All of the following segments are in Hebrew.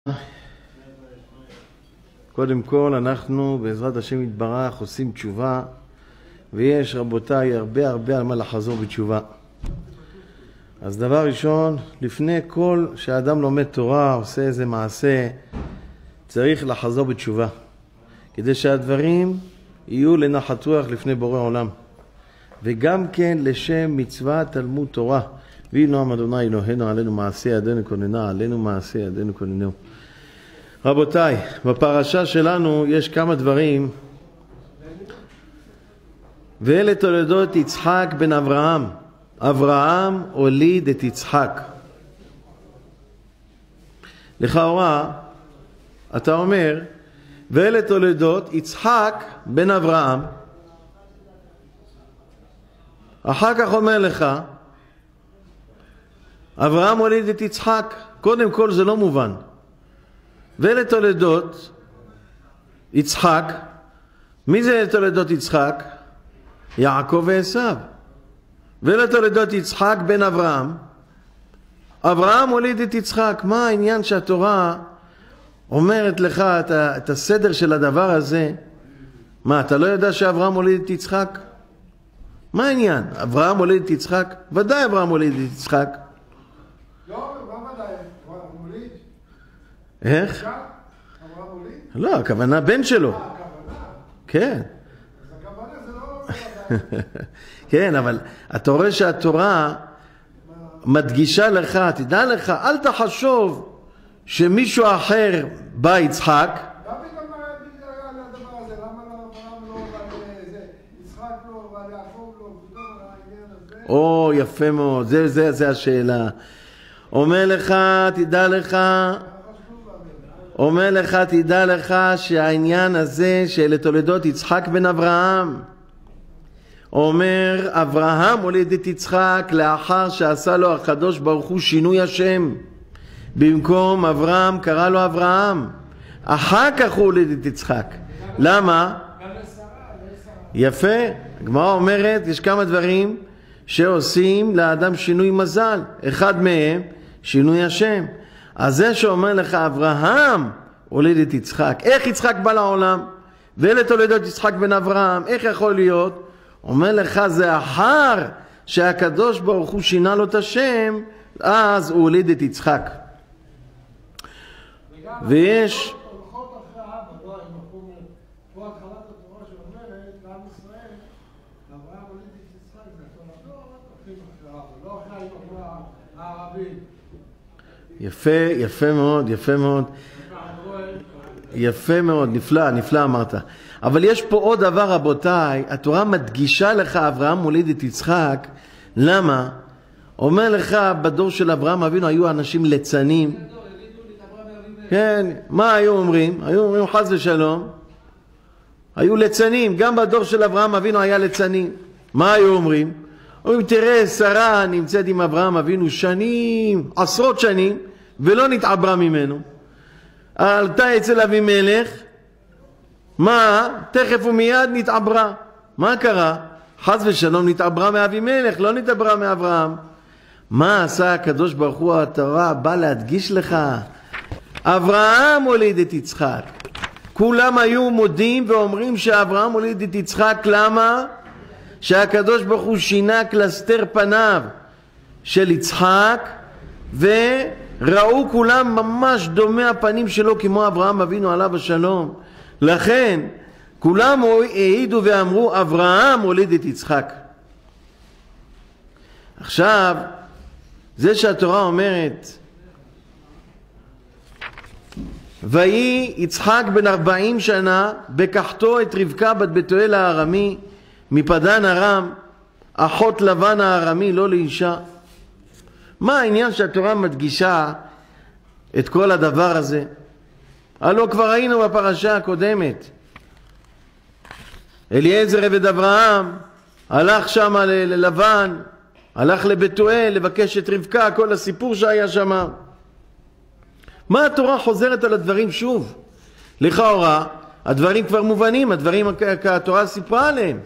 קודם כל אנחנו בעזרת השם יתברך עושים תשובה, ויש רבותיי הרבה על מה לחזור בתשובה. אז דבר ראשון, לפני כל שהאדם לומד תורה, עושה איזה מעשה, צריך לחזור בתשובה, כדי שהדברים יהיו לנחת רוח לפני בורא עולם, וגם כן לשם מצווה תלמוד תורה. ויהי נועם אדוני אלוהינו עלינו מעשה ידינו כוננה, עלינו מעשה ידינו כוננו. רבותיי, בפרשה שלנו יש כמה דברים. ואלה תולדות יצחק בן אברהם. אברהם הוליד את יצחק. לכאורה אתה אומר ואלה תולדות יצחק בן אברהם, אחר כך אומר לך אברהם הוליד את יצחק. קודם כל זה לא מובן. ואלה תולדות יצחק, מי זה תולדות יצחק? יעקב ועשיו. ואלה תולדות יצחק בן אברהם. אברהם הוליד את יצחק. מה העניין שהתורה אומרת לך את הסדר של הדבר הזה? מה, אתה לא יודע שאברהם הוליד את יצחק? מה העניין? אברהם הוליד את יצחק? ודאי אברהם הוליד את יצחק. לא, מה ודאי? אברהם הוליד? איך? אברהם הוליד? לא, הכוונה בן שלו. הכוונה? כן. אז הכוונה זה לא ודאי. כן, אבל אתה רואה שהתורה מדגישה לך, תדע לך, אל תחשוב שמישהו אחר בא יצחק. למה פתאום בגלל הדבר הזה? למה אברהם לא בא יצחק לא בא יעקב לא? פתאום העניין הזה? או, יפה מאוד, זה השאלה. אומר לך, תדע לך שהעניין הזה של תולדות יצחק בן אברהם, אומר אברהם הוליד את יצחק לאחר שעשה לו הקדוש ברוך הוא שינוי השם. במקום אברהם קרא לו אברהם, אחר כך הוא הוליד את יצחק. למה? יפה, הגמרא אומרת יש כמה דברים שעושים לאדם שינוי מזל, אחד מהם שינוי השם. אז זה שאומר לך אברהם הוליד את יצחק, איך יצחק בא לעולם? ואלה תולדות יצחק בן אברהם, איך יכול להיות? אומר לך זה אחר שהקדוש ברוך הוא שינה לו את השם, אז הוא הוליד את יצחק. ויש הולכות אחרי האבא, לא עם מקום פה התחלת התורה שאומרת לעם ישראל אברהם הוליד את יצחק, זה תולדות הולכים אחרי האבא, לא אחרי הערבים. יפה מאוד, נפלא אמרת. אבל יש פה עוד דבר רבותיי, התורה מדגישה לך אברהם הוליד את יצחק. למה? אומר לך בדור של אברהם אבינו היו אנשים ליצנים. כן, מה היו אומרים? היו אומרים חס ושלום, היו ליצנים, גם בדור של אברהם אבינו היה ליצנים. מה היו אומרים? אומרים תראה שרה נמצאת עם אברהם אבינו שנים, עשרות שנים, ולא נתעברה ממנו. עלתה אצל אבימלך, מה? תכף ומיד נתעברה. מה קרה? חס ושלום נתעברה מאבימלך, לא נתעברה מאברהם. מה עשה הקדוש ברוך הוא? התורה בא להדגיש לך אברהם הוליד את יצחק. כולם היו מודים ואומרים שאברהם הוליד את יצחק. למה? שהקדוש ברוך הוא שינה קלסתר פניו של יצחק, וראו כולם ממש דומה הפנים שלו כמו אברהם אבינו עליו השלום. לכן כולם העידו ואמרו אברהם הוליד את יצחק. עכשיו זה שהתורה אומרת ויהי יצחק בן 40 שנה בקחתו את רבקה בת בתואל הארמי מפדן ארם, אחות לבן הארמי, לא לאישה. מה העניין שהתורה מדגישה את כל הדבר הזה? הלא כבר ראינו בפרשה הקודמת, אליעזר עבד אברהם הלך שם ללבן, הלך לבתואל לבקש את רבקה, כל הסיפור שהיה שם. מה התורה חוזרת על הדברים שוב? לכאורה הדברים כבר מובנים, הדברים התורה סיפרה עליהם.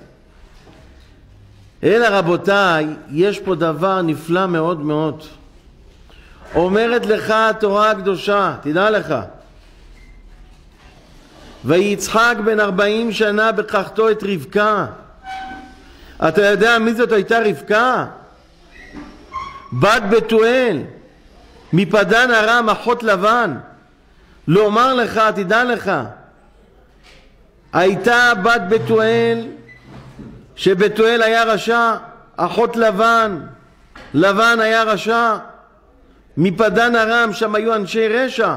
אלא רבותיי, יש פה דבר נפלא מאוד מאוד. אומרת לך התורה הקדושה, תדע לך, ויצחק בן 40 שנה בקחתו את רבקה. אתה יודע מי זאת הייתה רבקה? בת בתואל מפדן ארם, אחות לבן. לומר לך, תדע לך, הייתה בת בתואל, שבתואל היה רשע, אחות לבן, לבן היה רשע, מפדן ארם שם היו אנשי רשע.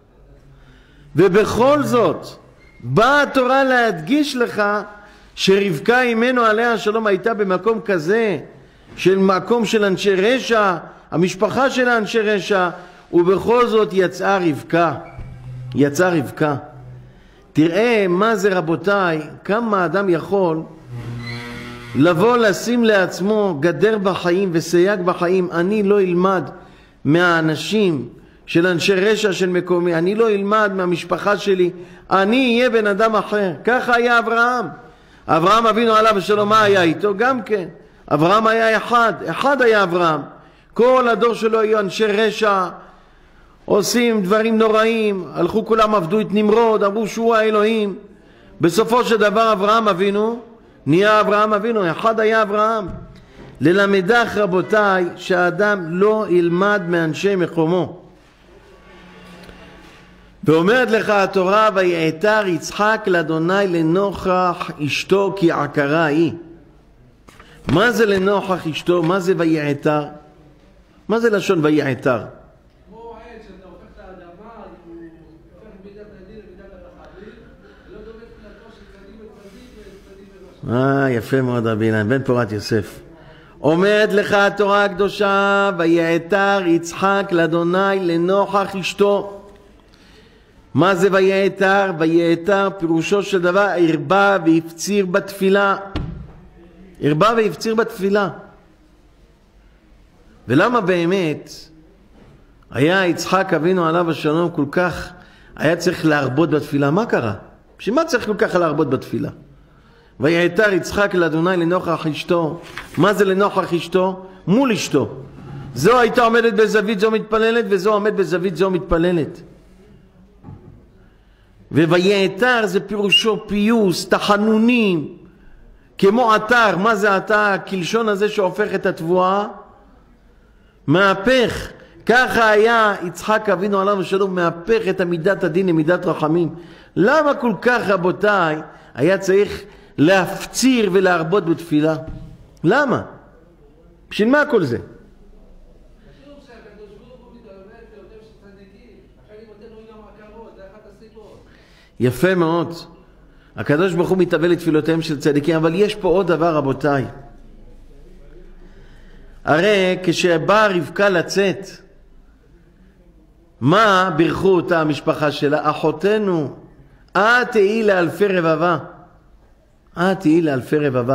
ובכל זאת באה התורה להדגיש לך שרבקה אימנו עליה השלום הייתה במקום כזה, של מקום של אנשי רשע, המשפחה של אנשי רשע, ובכל זאת יצאה רבקה. יצאה רבקה. תראה מה זה רבותיי, כמה אדם יכול לבוא לשים לעצמו גדר בחיים וסייג בחיים. אני לא אלמד מהאנשים של אנשי רשע של מקומי, אני לא אלמד מהמשפחה שלי, אני אהיה בן אדם אחר. ככה היה אברהם. אברהם אבינו עליו השלום, מה היה איתו? גם כן אברהם היה אחד היה אברהם. כל הדור שלו היו אנשי רשע, עושים דברים נוראים, הלכו כולם עבדו את נמרוד, אמרו שהוא האלוהים. בסופו של דבר אברהם אבינו נהיה אברהם אבינו, אחד היה אברהם. ללמדך רבותיי שהאדם לא ילמד מאנשי מקומו. ואומרת לך התורה, ויעתר יצחק לאדוני לנוכח אשתו כי עקרה היא. מה זה לנוכח אשתו? מה זה ויעתר? מה זה לשון ויעתר? כמו העץ שאתה הופך את האדמה, הוא הופך מידת הדין למידת הרחמים, ולא דומה תפילתו של צדיק וצדיק וצדיק ורשע. יפה מאוד רבי אילן, בן פורת יוסף. אומרת לך התורה הקדושה, ויעתר יצחק לאדוני לנוכח אשתו. מה זה ויעתר? ויעתר פירושו של דבר הרבה והפציר בתפילה. הרבה והפציר בתפילה. ולמה באמת היה יצחק אבינו עליו השלום כל כך היה צריך להרבות בתפילה? מה קרה? בשביל מה צריך כל כך להרבות בתפילה? ויעתר יצחק לאדוני לנוכח אשתו. מה זה לנוכח אשתו? מול אשתו. זו הייתה עומדת בזווית זו מתפללת, וזו עומד בזווית זו מתפללת. וויעתר זה פירושו פיוס, תחנונים, כמו עתר. מה זה עתר? הכלשון הזה שהופך את התבואה, מהפך. ככה היה יצחק אבינו עליו השלום, מהפך את מידת הדין למידת רחמים. למה כל כך רבותיי היה צריך להפציר ולהרבות בתפילה? למה? בשביל מה כל זה? יפה מאוד. הקדוש ברוך הוא מתאבל לתפילותיהם של צדיקים, אבל יש פה עוד דבר רבותיי. הרי כשבאה רבקה לצאת, מה בירכו אותה המשפחה שלה? אחותנו, את תהי לאלפי רבבה. את תהי לאלפי רבבה.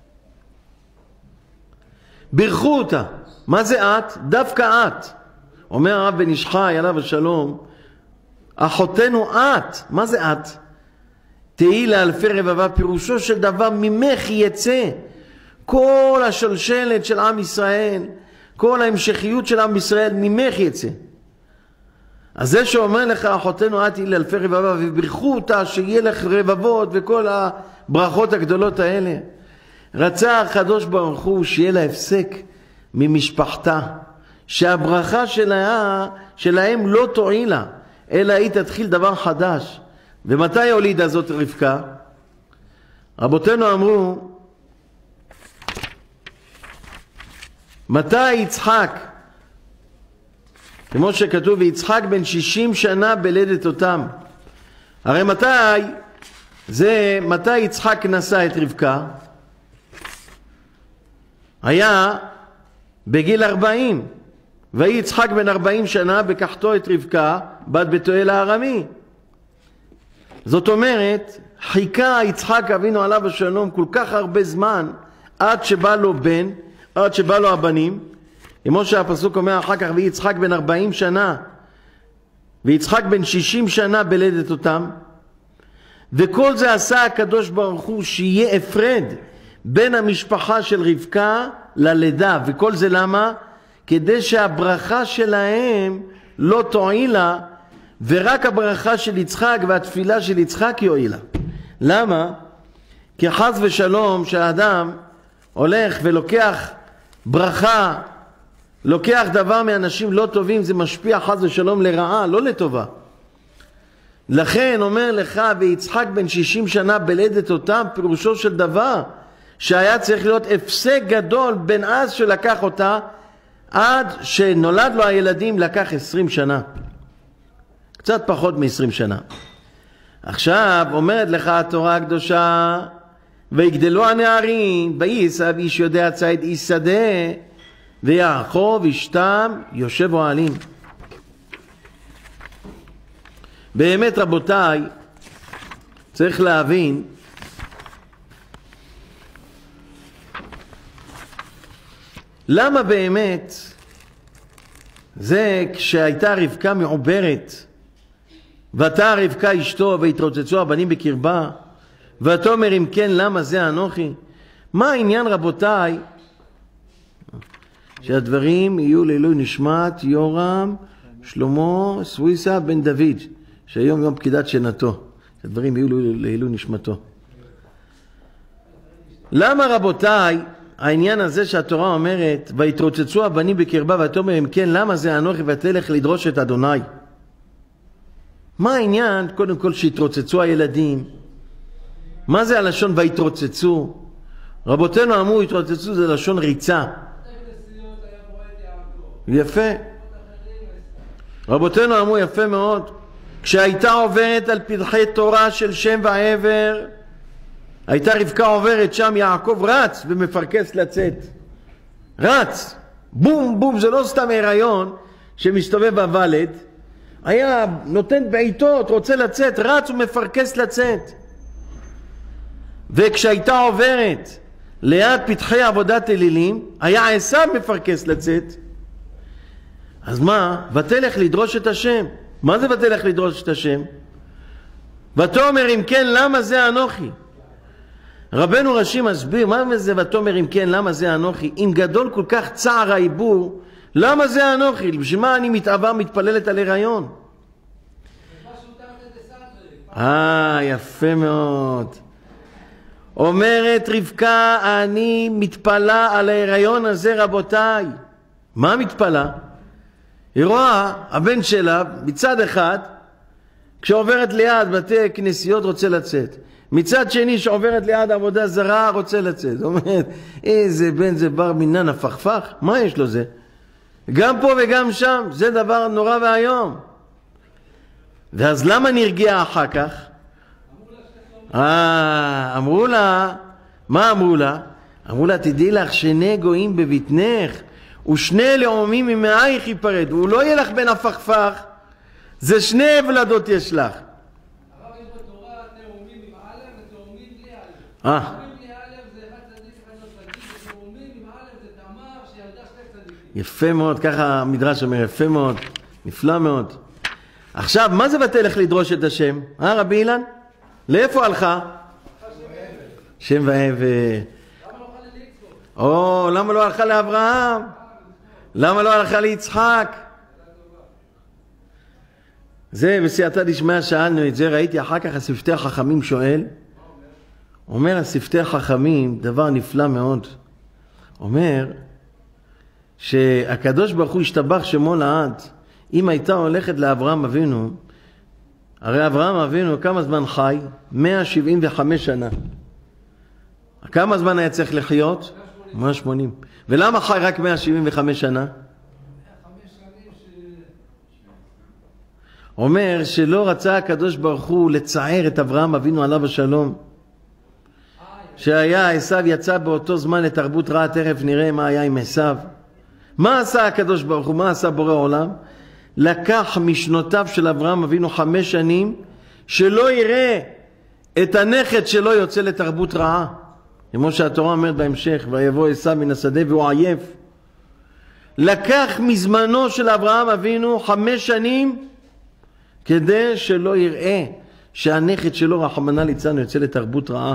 בירכו אותה. מה זה את? דווקא את. אומר הרב בן איש חי עליו השלום, אחותנו את. מה זה את? תהי לאלפי רבבה, פירושו של דבר ממך יצא כל השלשלת של עם ישראל, כל ההמשכיות של עם ישראל ממך יצא. אז זה שאומר לך אחותנו את תהי לאלפי רבבה, ובירכו אותה שיהיה לך רבבות וכל הברכות הגדולות האלה, רצה הקדוש ברוך הוא שיהיה לה הפסק ממשפחתה, שהברכה שלהם לא תועילה, אלא היא תתחיל דבר חדש. ומתי הולידה זאת רבקה? רבותינו אמרו, מתי יצחק? כמו שכתוב, ויצחק בן 60 שנה בלדת אותם. הרי מתי יצחק נשא את רבקה? היה בגיל 40. ויצחק בן 40 שנה בקחתו את רבקה בת בתואל הארמי. זאת אומרת, חיכה יצחק אבינו עליו השלום כל כך הרבה זמן עד שבא לו בן, עד שבא לו הבנים. כמו שהפסוק אומר אחר כך, ויצחק בן 40 שנה ויצחק בן 60 שנה בלדת אותם. וכל זה עשה הקדוש ברוך הוא שיהיה הפרד בין המשפחה של רבקה ללידה. וכל זה למה? כדי שהברכה שלהם לא תועילה, ורק הברכה של יצחק והתפילה של יצחק יועילה. למה? כי חס ושלום שהאדם הולך ולוקח ברכה, לוקח דבר מאנשים לא טובים, זה משפיע חס ושלום לרעה, לא לטובה. לכן אומר לך, ויצחק בן 60 שנה בלדת אותם, פירושו של דבר שהיה צריך להיות הפסק גדול בין אז שלקח אותה עד שנולד לו הילדים, לקח 20 שנה, קצת פחות מ-20 שנה. עכשיו אומרת לך התורה הקדושה, ויגדלו הנערים, וייסע איש יודע ציד איש שדה, ויעקב אשתם יושב אוהלים. באמת רבותיי, צריך להבין למה באמת זה כשהייתה רבקה מעוברת, ואתה רבקה אשתו והתרוצצו הבנים בקרבה, ואתה אומר אם כן למה זה אנוכי? מה העניין רבותיי? שהדברים יהיו לעילוי נשמת יורם שלמה סוויסה בן דוד, שהיום יום פקידת שנתו, הדברים יהיו לעילוי נשמתו. למה רבותיי העניין הזה שהתורה אומרת והתרוצצו הבנים בקרבה, ואתה אומר אם כן למה זה אנוכי ותלך לדרוש את אדוני? מה העניין? קודם כל שהתרוצצו הילדים. מה זה הלשון והתרוצצו? רבותינו אמרו התרוצצו זה לשון ריצה. יפה. רבותינו אמרו יפה מאוד. כשהייתה עוברת על פרחי תורה של שם ועבר, הייתה רבקה עוברת שם, יעקב רץ ומפרקס לצאת. רץ. בום בום, זה לא סתם הריון שמסתובב בוולד. היה נותן בעיתות, רוצה לצאת, רץ ומפרקס לצאת. וכשהייתה עוברת ליד פתחי עבודת אלילים, היה עשיו מפרקס לצאת. אז מה? ותלך לדרוש את השם. מה זה ותלך לדרוש את השם? ותאמר אם כן למה זה אנוכי? רבנו ראשי מסביר מה זה ותאמר אם כן למה זה אנוכי? אם גדול כל כך צער העיבור, למה זה אנוכי? בשביל מה אני מתאווה מתפללת על הריון? יפה מאוד. אומרת רבקה אני מתפלה על ההיריון הזה רבותיי. מה מתפלה? היא רואה הבן שלה מצד אחד כשעוברת ליד בתי כנסיות רוצה לצאת, מצד שני שעוברת ליד עבודה זרה רוצה לצאת. אומרת איזה בן זה בר מינן הפכפך, מה יש לו זה? גם פה וגם שם, זה דבר נורא והיום. ואז למה נרגיע אחר כך? אמרו לה, מה אמרו לה? אמרו לה תדעי לך שני גויים בבטנך ושני לאומים ממאייך ייפרדו. הוא לא יהיה לך בן הפכפך, זה שני ולדות יש לך. הרב יש בתורה תאומים עם א' ותאומים בלי א'. תאומים בלי א' זה אחד צדיק אחד לא צדיק, ותאומים עם א' זה תמר שילדה שני צדיקים. יפה מאוד, ככה המדרש אומר, יפה מאוד, נפלא מאוד. עכשיו מה זה ותלך לדרוש את השם? רבי אילן? לאיפה הלכה? שם ועבר. למה לא הלכה ליצחק? למה לא הלכה לאברהם? למה לא הלכה ליצחק? זה בסייעתא דשמיא שאלנו את זה, ראיתי אחר כך השפתי החכמים שואל. אומר השפתי החכמים דבר נפלא מאוד. אומר שהקדוש ברוך הוא השתבח שמו לעד. אם הייתה הולכת לאברהם אבינו, הרי אברהם אבינו כמה זמן חי? 175 שנה. כמה זמן היה צריך לחיות? 180. ולמה חי רק 175 שנה? אומר שלא רצה הקדוש ברוך הוא לצער את אברהם אבינו עליו השלום. שהיה עשיו יצא באותו זמן לתרבות רעה, תכף נראה מה היה עם עשיו. מה עשה הקדוש ברוך הוא? מה עשה בורא עולם? לקח משנותיו של אברהם אבינו 5 שנים שלא יראה את הנכד שלו יוצא לתרבות רעה. כמו שהתורה אומרת בהמשך, ויבוא עשיו מן השדה והוא עייף. לקח מזמנו של אברהם אבינו 5 שנים כדי שלא יראה שהנכד שלו רחמנא ליצלן יוצא לתרבות רעה.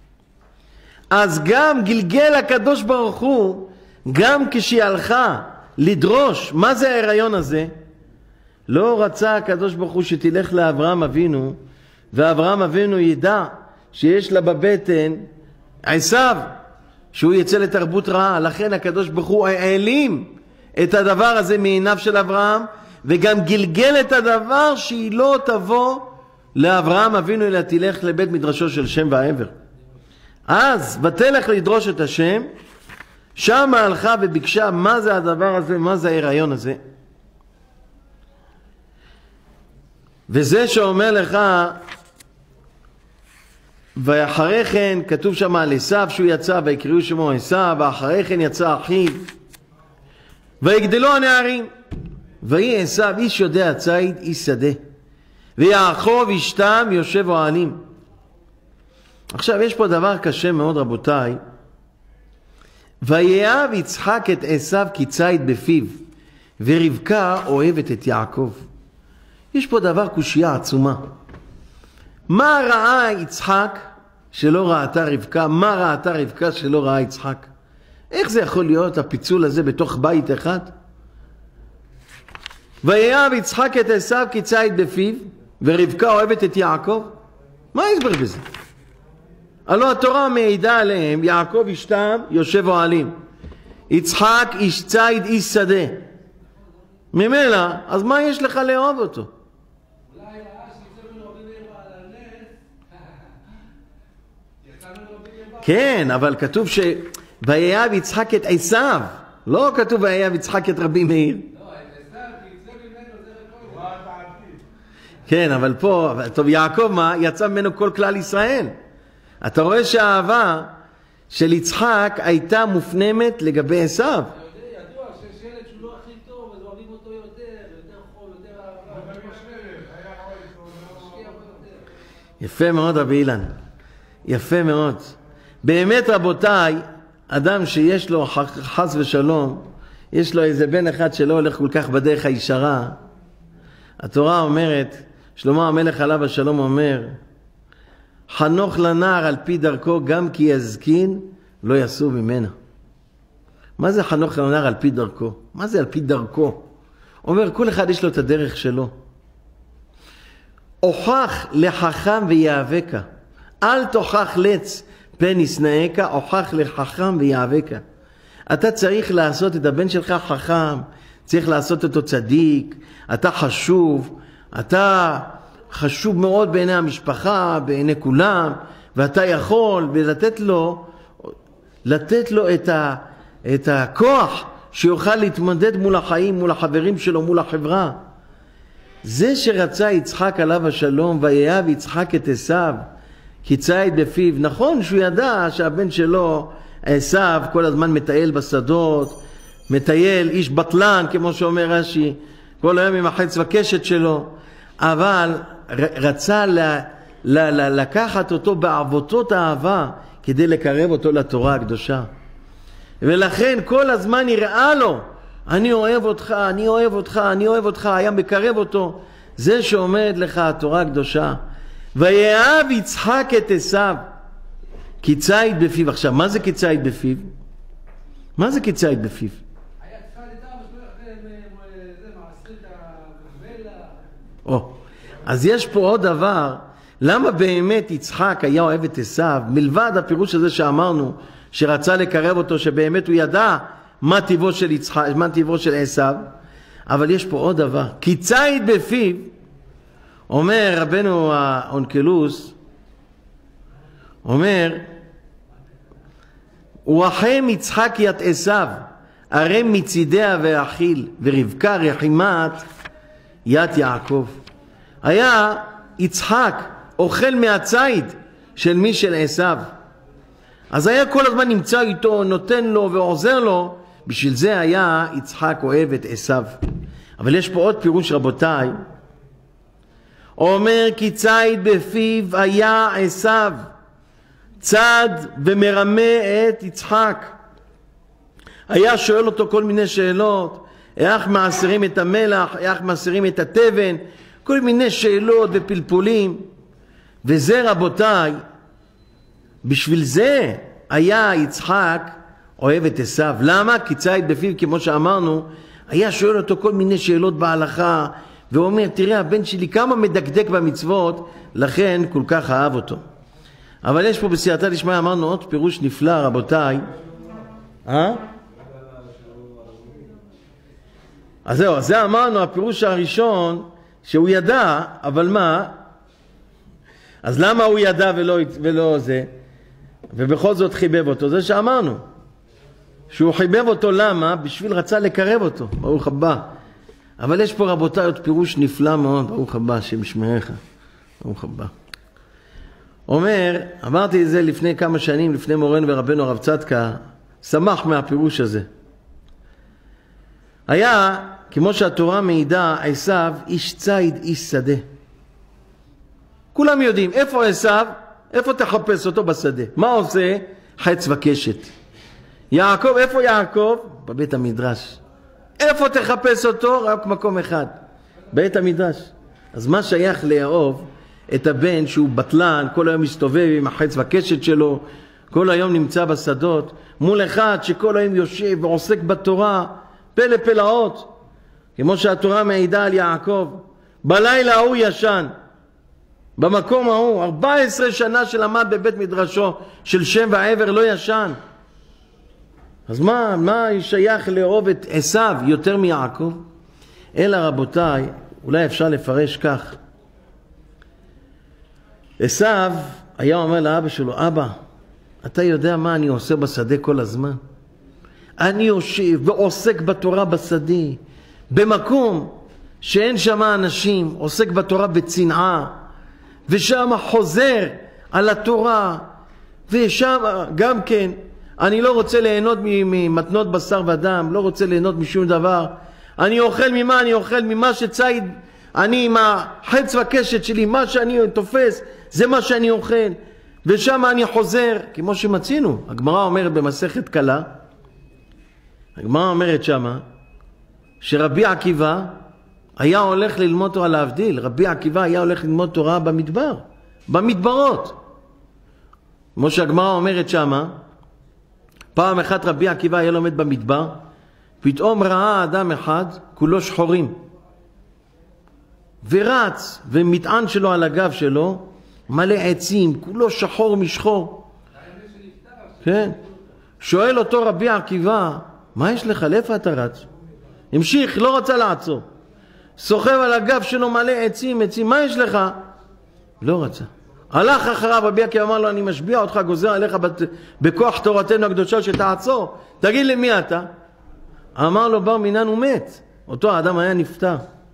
אז גם גלגל הקדוש ברוך הוא, גם כשהיא הלכה לדרוש. מה זה ההיריון הזה? לא רצה הקדוש ברוך הוא שתלך לאברהם אבינו, ואברהם אבינו ידע שיש לה בבטן עשיו, שהוא יצא לתרבות רעה. לכן הקדוש ברוך הוא העלים את הדבר הזה מעיניו של אברהם, וגם גלגל את הדבר שהיא לא תבוא לאברהם אבינו, אלא תלך לבית מדרשו של שם ועבר. אז ותלך לדרוש את השם, שם הלכה וביקשה מה זה הדבר הזה, מה זה ההיריון הזה. וזה שאומר לך, ואחרי כן כתוב שם על עשיו שהוא יצא, ויקראו שמו עשיו, ואחרי כן יצא אחיו, ויגדלו הנערים, ויהי עשיו איש יודע ציד איש שדה, ויעקב איש תם יושב אוהלים. עכשיו יש פה דבר קשה מאוד רבותיי. ויאהב יצחק את עשיו כי ציד בפיו, ורבקה אוהבת את יעקב. יש פה דבר קושיה עצומה. מה ראה יצחק שלא ראתה רבקה? מה ראתה רבקה שלא ראה יצחק? איך זה יכול להיות הפיצול הזה בתוך בית אחד? ויאהב יצחק את עשיו כי ציד בפיו, ורבקה אוהבת את יעקב. מה ההסבר בזה? הלא התורה מעידה עליהם, יעקב איש תם יושב אוהלים, יצחק איש ציד איש שדה. ממילא, אז מה יש לך לאהוב אותו? אולי ראה שיצא ממנו רבי מאיר בעל הנס, יצא ממנו רבי מאיר בעל. כן, אבל כתוב ויאהב יצחק את עשיו, לא כתוב ויאהב יצחק את רבי מאיר. לא, את עשיו, כי יצא ממנו זה רבי מאיר. כן, אבל פה, טוב, יעקב מה? יצא ממנו כל כלל ישראל. אתה רואה שהאהבה של יצחק הייתה מופנמת לגבי עשיו. ידוע שיש ילד שהוא לא הכי טוב, אז אוהבים אותו יותר חול, יותר אהבה. יפה מאוד רבי אילן, יפה מאוד. באמת רבותיי, אדם שיש לו חס ושלום, יש לו איזה בן אחד שלא הולך כל כך בדרך הישרה, התורה אומרת, שלמה המלך עליו השלום אומר, חנוך לנער על פי דרכו, גם כי יזקין לא יסור ממנה. מה זה חנוך לנער על פי דרכו? מה זה על פי דרכו? אומר, כל אחד יש לו את הדרך שלו. הוכח לחכם ויאבקה, אל תוכח לץ פן ישנאך, הוכח לחכם ויאבקה. אתה צריך לעשות את הבן שלך חכם, צריך לעשות אותו צדיק, אתה חשוב, אתה חשוב מאוד בעיני המשפחה, בעיני כולם, ואתה יכול לתת לו את הכוח שיוכל להתמודד מול החיים, מול החברים שלו, מול החברה. זה שרצה יצחק עליו השלום, ויאהב יצחק את עשיו כי ציד בפיו. נכון שהוא ידע שהבן שלו עשיו כל הזמן מטייל בשדות, מטייל איש בטלן כמו שאומר רש"י, כל היום עם החץ וקשת שלו, אבל רצה לקחת אותו בעבותות האהבה כדי לקרב אותו לתורה הקדושה. ולכן כל הזמן יראה לו, אני אוהב אותך, אני אוהב אותך, אני אוהב אותך, היה מקרב אותו. זה שעומד לך התורה הקדושה. ויאהב יצחק את עשיו כי ציד בפיו. עכשיו, מה זה כי ציד בפיו? מה זה כי ציד בפיו? היה צריכה לדעת, זה מעשית המבלה. אז יש פה עוד דבר, למה באמת יצחק היה אוהב את עשיו, מלבד הפירוש הזה שאמרנו, שרצה לקרב אותו, שבאמת הוא ידע מה טיבו של יצחק, מה טיבו של עשיו, אבל יש פה עוד דבר, כי ציד בפיו, אומר רבנו האונקלוס, אומר, ורחם יצחק ית עשיו, הרי מצידיה ואכיל, ורבקה רחימת ית יעקב. היה יצחק אוכל מהציד של מי? של עשיו. אז היה כל הזמן נמצא איתו, נותן לו ועוזר לו, בשביל זה היה יצחק אוהב את עשיו. אבל יש פה עוד פירוש רבותיי, אומר כי ציד בפיו היה עשיו, צד ומרמה את יצחק. היה שואל אותו כל מיני שאלות, איך מעשירים את המלח, איך מעשירים את התבן, כל מיני שאלות ופלפולים. וזה רבותיי, בשביל זה היה יצחק אוהב את עשיו. למה? כי ציד בפיו, כמו שאמרנו, היה שואל אותו כל מיני שאלות בהלכה, ואומר, תראה, הבן שלי כמה מדקדק במצוות, לכן כל כך אהב אותו. אבל יש פה בסייעתא דשמיא, אמרנו עוד פירוש נפלא, רבותיי. אז זהו, זה אמרנו, הפירוש הראשון, שהוא ידע, אבל מה? אז למה הוא ידע ולא זה? ובכל זאת חיבב אותו, זה שאמרנו. שהוא חיבב אותו, למה? בשביל רצה לקרב אותו, ברוך הבא. אבל יש פה רבותיי עוד פירוש נפלא מאוד, ברוך הבא, השם ישמרך, ברוך הבא. אומר, אמרתי את זה לפני כמה שנים, לפני מורנו ורבנו הרב צדקה, שמח מהפירוש הזה. היה, כמו שהתורה מעידה, עשיו איש ציד, איש שדה. כולם יודעים, איפה עשיו? איפה תחפש אותו בשדה? מה עושה? חץ וקשת. יעקב, איפה יעקב? בבית המדרש. איפה תחפש אותו? רק מקום אחד, בית המדרש. אז מה שייך לאהוב את הבן שהוא בטלן, כל היום מסתובב עם החץ וקשת שלו, כל היום נמצא בשדות, מול אחד שכל היום יושב ועוסק בתורה, פלא פלאות, כמו שהתורה מעידה על יעקב. בלילה ההוא ישן, במקום ההוא, 14 שנה שלמד בבית מדרשו של שם ועבר לא ישן. אז מה שייך לאהוב את עשיו יותר מיעקב? אלא רבותיי, אולי אפשר לפרש כך. עשיו היה אומר לאבא שלו, אבא, אתה יודע מה אני עושה בשדה כל הזמן? אני יושב ועוסק בתורה בשדה, במקום שאין שם אנשים, עוסק בתורה בצנעה, ושם חוזר על התורה, ושם גם כן, אני לא רוצה ליהנות ממתנות בשר ודם, לא רוצה ליהנות משום דבר. אני אוכל ממה? אני אוכל ממה שציד, אני עם החץ וקשת שלי, מה שאני תופס, זה מה שאני אוכל. ושם אני חוזר, כמו שמצינו. הגמרא אומרת במסכת קלה, הגמרא אומרת שמה, שרבי עקיבא היה הולך ללמוד תורה, להבדיל. רבי עקיבא היה הולך ללמוד תורה במדבר, במדברות. כמו שהגמרא אומרת שמה, פעם אחת רבי עקיבא היה לומד במדבר, פתאום ראה אדם אחד, כולו שחורים. ורץ, ומטען שלו על הגב שלו, מלא עצים, כולו שחור משחור. כן. שואל אותו רבי עקיבא, מה יש לך? לאיפה אתה רץ? המשיך, לא רצה לעצור. סוחב על הגב שלו מלא עצים, מה יש לך? לא רצה. הלך אחריו, רבי עקיבא אמר לו, אני משביע אותך, גוזר עליך בכוח תורתנו הקדושה שתעצור. תגיד לי מי אתה? אמר לו, בר מינן הוא מת. אותו האדם היה נפטר.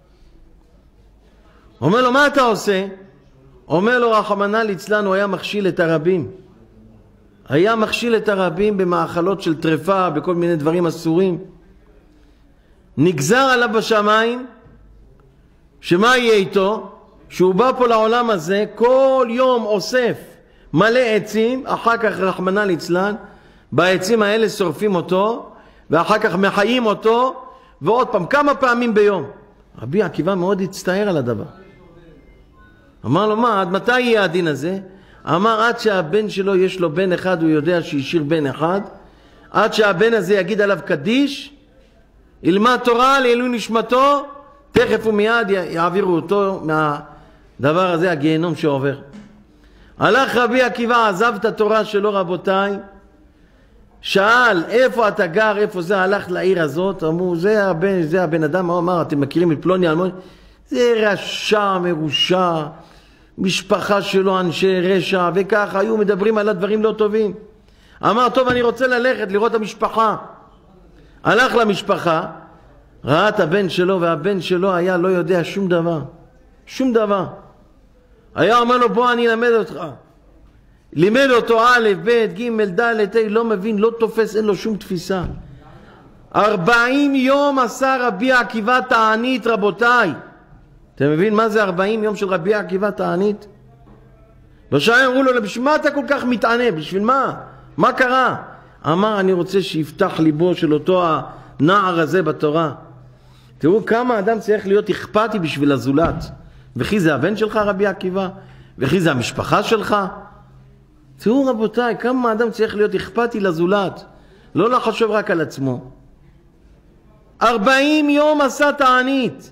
אומר לו, מה אתה עושה? אומר לו, רחמנא ליצלן, הוא היה מכשיל את הרבים. היה מכשיל את הרבים במאכלות של טרפה, בכל מיני דברים אסורים. נגזר עליו בשמיים, שמה יהיה איתו? שהוא בא פה לעולם הזה, כל יום אוסף מלא עצים, אחר כך רחמנא ליצלן, בעצים האלה שורפים אותו, ואחר כך מחיים אותו, ועוד פעם, כמה פעמים ביום. רבי עקיבא מאוד הצטער על הדבר. אמר לו, מה, עד מתי יהיה הדין הזה? אמר, עד שהבן שלו יש לו בן אחד, הוא יודע שישיר בן אחד, עד שהבן הזה יגיד עליו קדיש, ילמד תורה לעילוי נשמתו, תכף ומיד יעבירו אותו מהדבר הזה, הגיהנום שעובר. הלך רבי עקיבא, עזב את התורה שלו, רבותיי, שאל, איפה אתה גר, איפה זה? הלך לעיר הזאת, אמרו, זה הבן אדם, הוא אמר, אתם מכירים את פלוני אלמוני? זה רשע, מרושע, משפחה שלו אנשי רשע, וככה היו מדברים על הדברים לא טובים. אמר, טוב, אני רוצה ללכת לראות את המשפחה. הלך למשפחה, ראה את הבן שלו, והבן שלו היה לא יודע שום דבר. שום דבר. היה אומר לו, בוא אני אלמד אותך. לימד אותו א', ב', ג', ד', לא מבין, לא תופס, אין לו שום תפיסה. 40 יום עשה רבי עקיבא תענית, רבותיי. אתם מבין מה זה 40 יום של רבי עקיבא תענית? בשעה אמרו לו, בשביל מה אתה כל כך מתענה? בשביל מה? מה קרה? אמר, אני רוצה שיפתח ליבו של אותו הנער הזה בתורה. תראו כמה אדם צריך להיות אכפתי בשביל הזולת. וכי זה הבן שלך רבי עקיבא? וכי זה המשפחה שלך? תראו רבותיי, כמה אדם צריך להיות אכפתי לזולת. לא לחשוב רק על עצמו. 40 יום עשה תענית,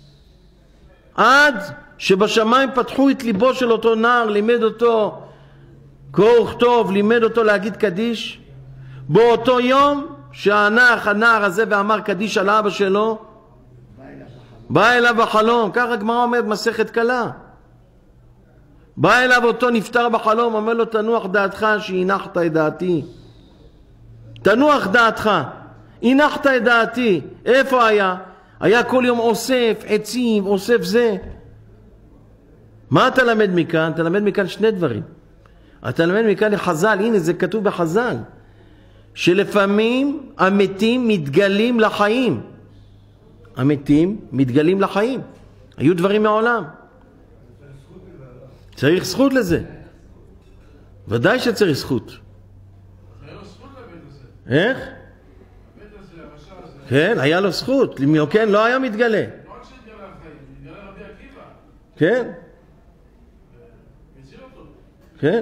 עד שבשמיים פתחו את ליבו של אותו נער, לימד אותו קרוא וכתוב, לימד אותו להגיד קדיש. באותו יום הנער הזה ואמר קדיש על אבא שלו, בא אליו בחלום, ככה הגמרא אומרת מסכת קלה, בא אליו אותו נפטר בחלום, אומר לו תנוח דעתך שהנחת את דעתי, תנוח דעתך, הנחת את דעתי. איפה היה? היה כל יום אוסף עצים, אוסף זה. מה אתה למד מכאן? אתה למד מכאן שני דברים. אתה למד מכאן לחז"ל, הנה זה כתוב בחז"ל, שלפעמים המתים מתגלים לחיים. המתים מתגלים לחיים. היו דברים מעולם. צריך זכות לזה. ודאי שצריך זכות. איך? כן, היה לו זכות. אם כן, לא היה מתגלה. כן. כן.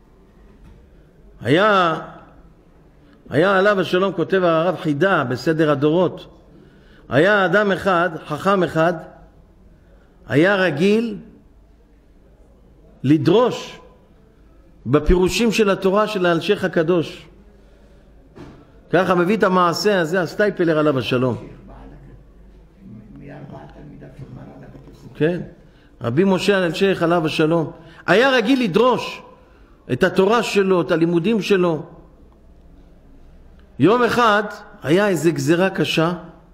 היה עליו השלום, כותב הרב חידה בסדר הדורות, היה אדם אחד, חכם אחד, היה רגיל לדרוש בפירושים של התורה של האלשיך הקדוש. ככה מביא את המעשה הזה הסטייפלר עליו השלום. כן, רבי משה האלשיך עליו השלום היה רגיל לדרוש את התורה שלו, את הלימודים שלו. יום אחד היה איזה גזרה קשה,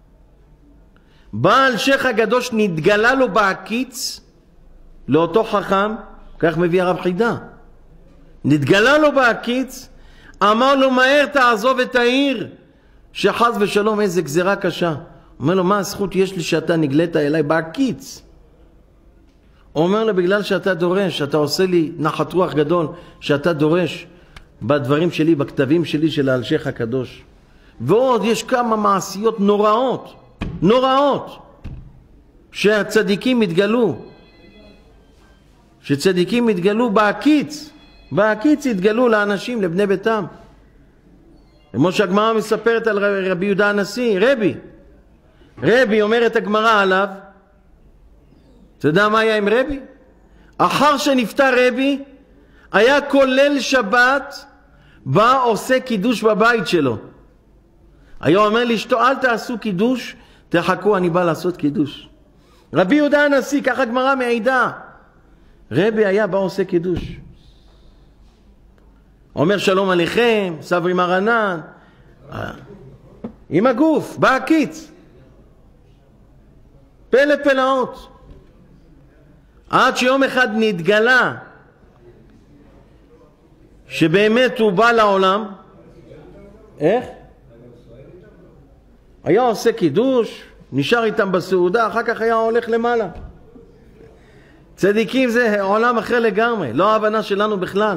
בא האלשיך הקדוש, נתגלה לו בעקיץ, לאותו חכם, כך מביא הרב חידה, נתגלה לו בעקיץ, אמר לו מהר תעזוב את העיר, שחז ושלום איזה גזרה קשה. אומר לו מה הזכות יש לי שאתה נגלית אליי בעקיץ? אומר לו בגלל שאתה דורש, אתה עושה לי נחת רוח גדול שאתה דורש בדברים שלי, בכתבים שלי של האלשיך הקדוש. ועוד יש כמה מעשיות נוראות, נוראות, שהצדיקים התגלו, שצדיקים התגלו בעקיץ, בעקיץ התגלו לאנשים, לבני ביתם. כמו שהגמרא מספרת על רבי יהודה הנשיא, רבי אומרת הגמרא עליו, אתה יודע מה היה עם רבי? אחר שנפטר רבי, היה כולל שבת, בא עושה קידוש בבית שלו. היה אומר לאשתו, אל תעשו קידוש, תחכו, אני בא לעשות קידוש. רבי יהודה הנשיא, ככה גמרא מעידה, רבי היה בא עושה קידוש. אומר שלום עליכם, סברי מרנן, עם הגוף, בעקיץ. פלא פלאות. עד שיום אחד נתגלה שבאמת הוא בא לעולם. איך? היה עושה קידוש, נשאר איתם בסעודה, אחר כך היה הולך למעלה. צדיקים זה עולם אחר לגמרי, לא ההבנה שלנו בכלל.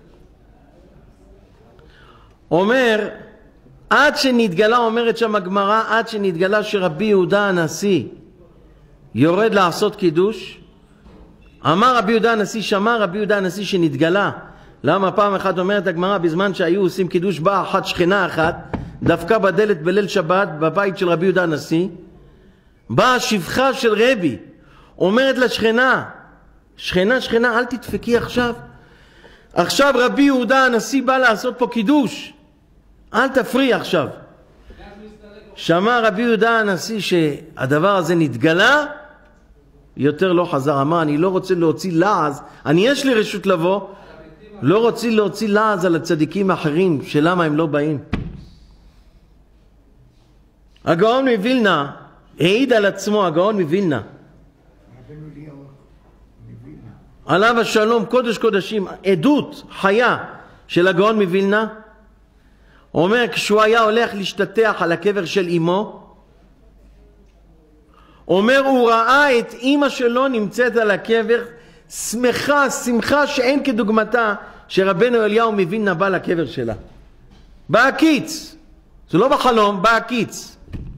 אומר, עד שנתגלה, אומרת שם הגמרא, עד שנתגלה שרבי יהודה הנשיא יורד לעשות קידוש, אמר רבי יהודה הנשיא, שמע רבי יהודה הנשיא שנתגלה. למה פעם אחת אומרת הגמרא, בזמן שהיו עושים קידוש, באה אחת שכנה אחת, דווקא בדלת בליל שבת, בבית של רבי יהודה הנשיא, באה שפחה של רבי, אומרת לשכנה, שכנה, אל תדפקי עכשיו. עכשיו רבי יהודה הנשיא בא לעשות פה קידוש, אל תפריע עכשיו. שמע רבי יהודה הנשיא שהדבר הזה נתגלה, יותר לא חזר. אמר, אני לא רוצה להוציא לעז, יש לי רשות לבוא, לא רוצה להוציא לעז על הצדיקים האחרים, שלמה הם לא באים. הגאון מווילנה העיד על עצמו, הגאון מווילנה עליו השלום, קודש קודשים, עדות חיה של הגאון מווילנה. אומר, כשהוא היה הולך להשתטח על הקבר של אמו, אומר, הוא ראה את אמא שלו נמצאת על הקבר, שמחה שאין כדוגמתה, שרבנו אליהו מווילנה בא לקבר שלה. בעקיץ, זה לא בחלום, בעקיץ.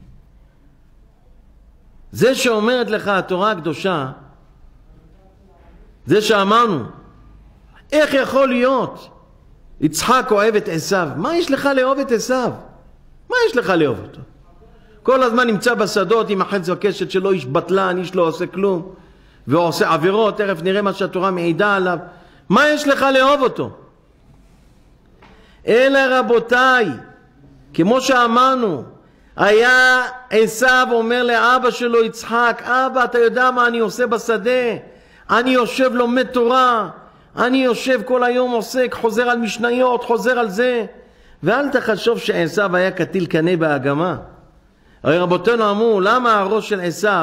זה שאומרת לך התורה הקדושה, זה שאמרנו, איך יכול להיות יצחק אוהב את עשיו? מה יש לך לאהוב את עשיו? מה יש לך לאהוב אותו? כל הזמן נמצא בשדות עם החץ והקשת שלו, איש בטלן, איש לא עושה כלום, ועושה עבירות, תכף נראה מה שהתורה מעידה עליו. מה יש לך לאהוב אותו? אלא רבותיי, כמו שאמרנו, היה עשיו אומר לאבא שלו יצחק, אבא אתה יודע מה אני עושה בשדה? אני יושב לומד תורה, אני יושב כל היום עוסק, חוזר על משניות, חוזר על זה. ואל תחשוב שעשיו היה קטיל קנה באגמה. הרי רבותינו אמרו, למה הראש של עשיו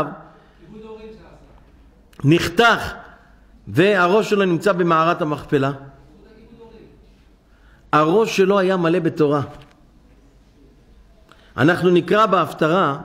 נחתך והראש שלו נמצא במערת המכפלה? הראש שלו היה מלא בתורה. אנחנו נקרא בהפטרה,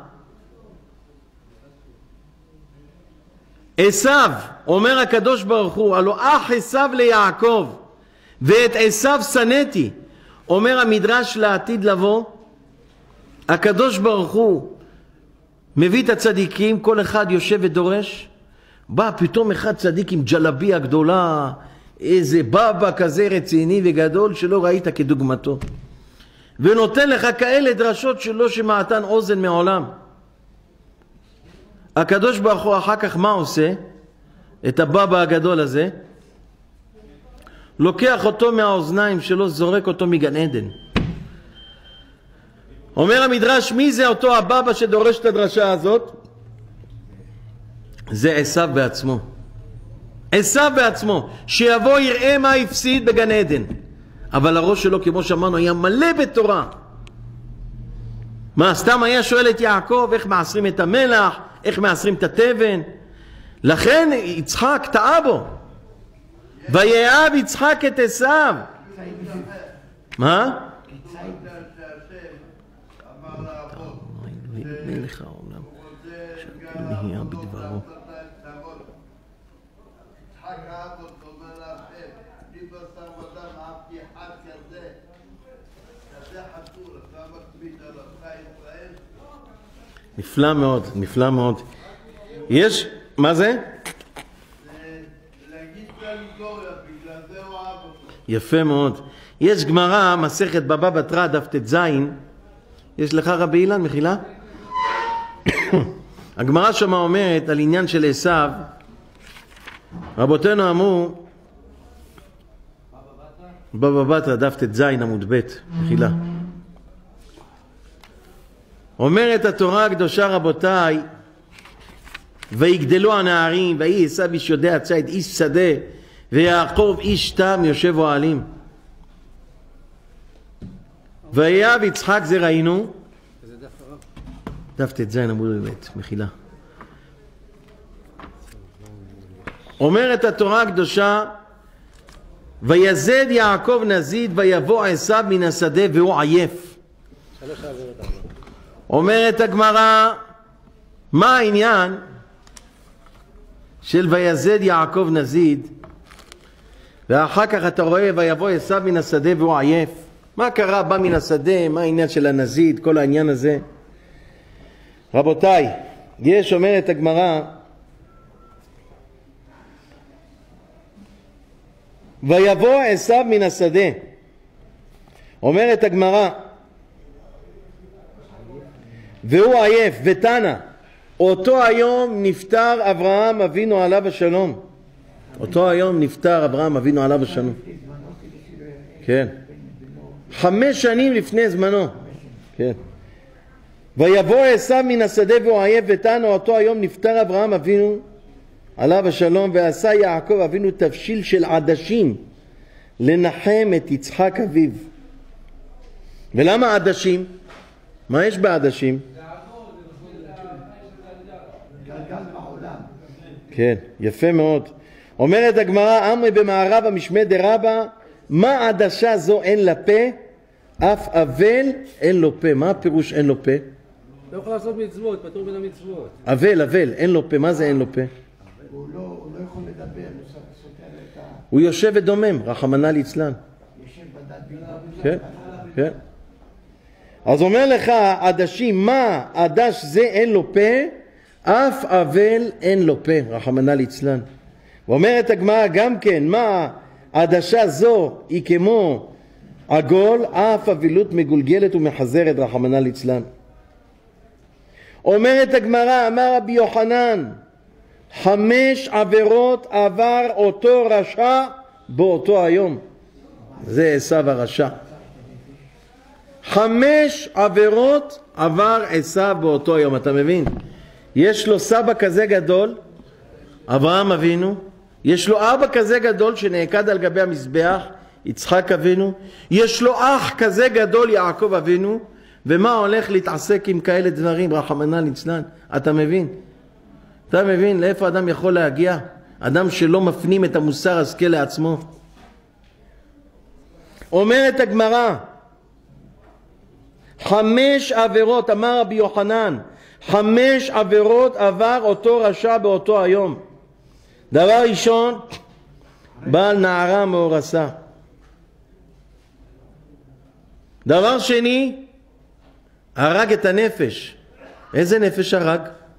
עשיו, אומר הקדוש ברוך הוא, הלא אח עשיו ליעקב ואת עשיו שנאתי. אומר המדרש לעתיד לבוא, הקדוש ברוך הוא מביא את הצדיקים, כל אחד יושב ודורש, בא פתאום אחד צדיק עם ג'לביה גדולה, איזה בבא כזה רציני וגדול שלא ראית כדוגמתו, ונותן לך כאלה דרשות שלא שמעתן אוזן מעולם. הקדוש ברוך הוא אחר כך מה עושה? את הבבא הגדול הזה לוקח אותו מהאוזניים שלו, זורק אותו מגן עדן. אומר המדרש, מי זה אותו הבבא שדורש את הדרשה הזאת? זה עשיו בעצמו. עשיו בעצמו, שיבוא יראה מה הפסיד בגן עדן. אבל הראש שלו, כמו שאמרנו, היה מלא בתורה. מה, סתם היה שואל את יעקב איך מעשרים את המלח, איך מעשרים את התבן? לכן יצחק טעה בו. ויאהב יצחק את עשיו. מה? מלך העולם נהיה בדברו. נפלא מאוד, נפלא מאוד. יש, מה זה? יפה מאוד. יש גמרא, מסכת בבא בתרא, דף ט"ז. יש לך רבי אילן, מחילה? הגמרא שמה אומרת על עניין של עשיו, רבותינו אמרו, בבא בתרא, דף ט"ז עמוד ב', מחילה. אומרת התורה הקדושה, רבותיי, ויגדלו הנערים, ויהי עשיו איש יודע ציד, איש שדה, ויעקב איש תם יושב אוהלים. ויאהב יצחק, זה ראינו, דף ט"ז עמוד ב', מחילה. אומרת התורה הקדושה, ויזד יעקב נזיד, ויבוא עשיו מן השדה והוא עייף. אומרת הגמרא, מה העניין של ויזד יעקב נזיד, ואחר כך אתה רואה ויבוא עשיו מן השדה והוא עייף? מה קרה? בא מן השדה, מה העניין של הנזיד, כל העניין הזה? רבותיי, יש, אומרת הגמרא, ויבוא עשיו מן השדה. אומרת הגמרא, והוא עייף, ותנא, אותו היום נפטר אברהם אבינו עליו השלום. אותו היום נפטר אברהם אבינו עליו השלום. כן. 5 שנים לפני זמנו. כן. ויבוא עשיו מן השדה והוא עייף, ותנא, אותו היום נפטר אברהם אבינו עליו השלום, ועשה יעקב אבינו תבשיל של עדשים לנחם את יצחק אביו. ולמה עדשים? מה יש בעדשים? כן, יפה מאוד. אומרת הגמרא, אמרי במערב המשמי דרבא, מה עדשה זו אין לה פה, אף אבל אין לו פה. מה הפירוש אין לו פה? לא יכול לעשות מצוות, פטור מן המצוות. אבל, אין לו פה. מה זה אין לו פה? הוא לא יכול לדבר, הוא יושב ודומם, רחמנא ליצלן. יושב בדד בינה. כן, כן. אז אומר לך, עדשים, מה עדש זה אין לו פה, אף אבל אין לו פה, רחמנא ליצלן. ואומרת הגמרא גם כן, מה עדשה זו היא כמו עגול, אף אבילות מגולגלת ומחזרת, רחמנא ליצלן. אומרת הגמרא, אמר רבי יוחנן, 5 עבירות עבר אותו רשע באותו היום. זה עשיו הרשע. 5 עבירות עבר עשיו באותו יום. אתה מבין? יש לו סבא כזה גדול, אברהם אבינו, יש לו אבא כזה גדול שנעקד על גבי המזבח, יצחק אבינו, יש לו אח כזה גדול, יעקב אבינו, ומה הולך להתעסק עם כאלה דברים, רחמנא ליצלן? אתה מבין? אתה מבין לאיפה אדם יכול להגיע? אדם שלא מפנים את המוסר השכל לעצמו. אומרת הגמרא, 5 עבירות, אמר רבי יוחנן, 5 עבירות עבר אותו רשע באותו היום. דבר ראשון, בעל נערה מאורסה. דבר שני, הרג את הנפש. איזה נפש הרג?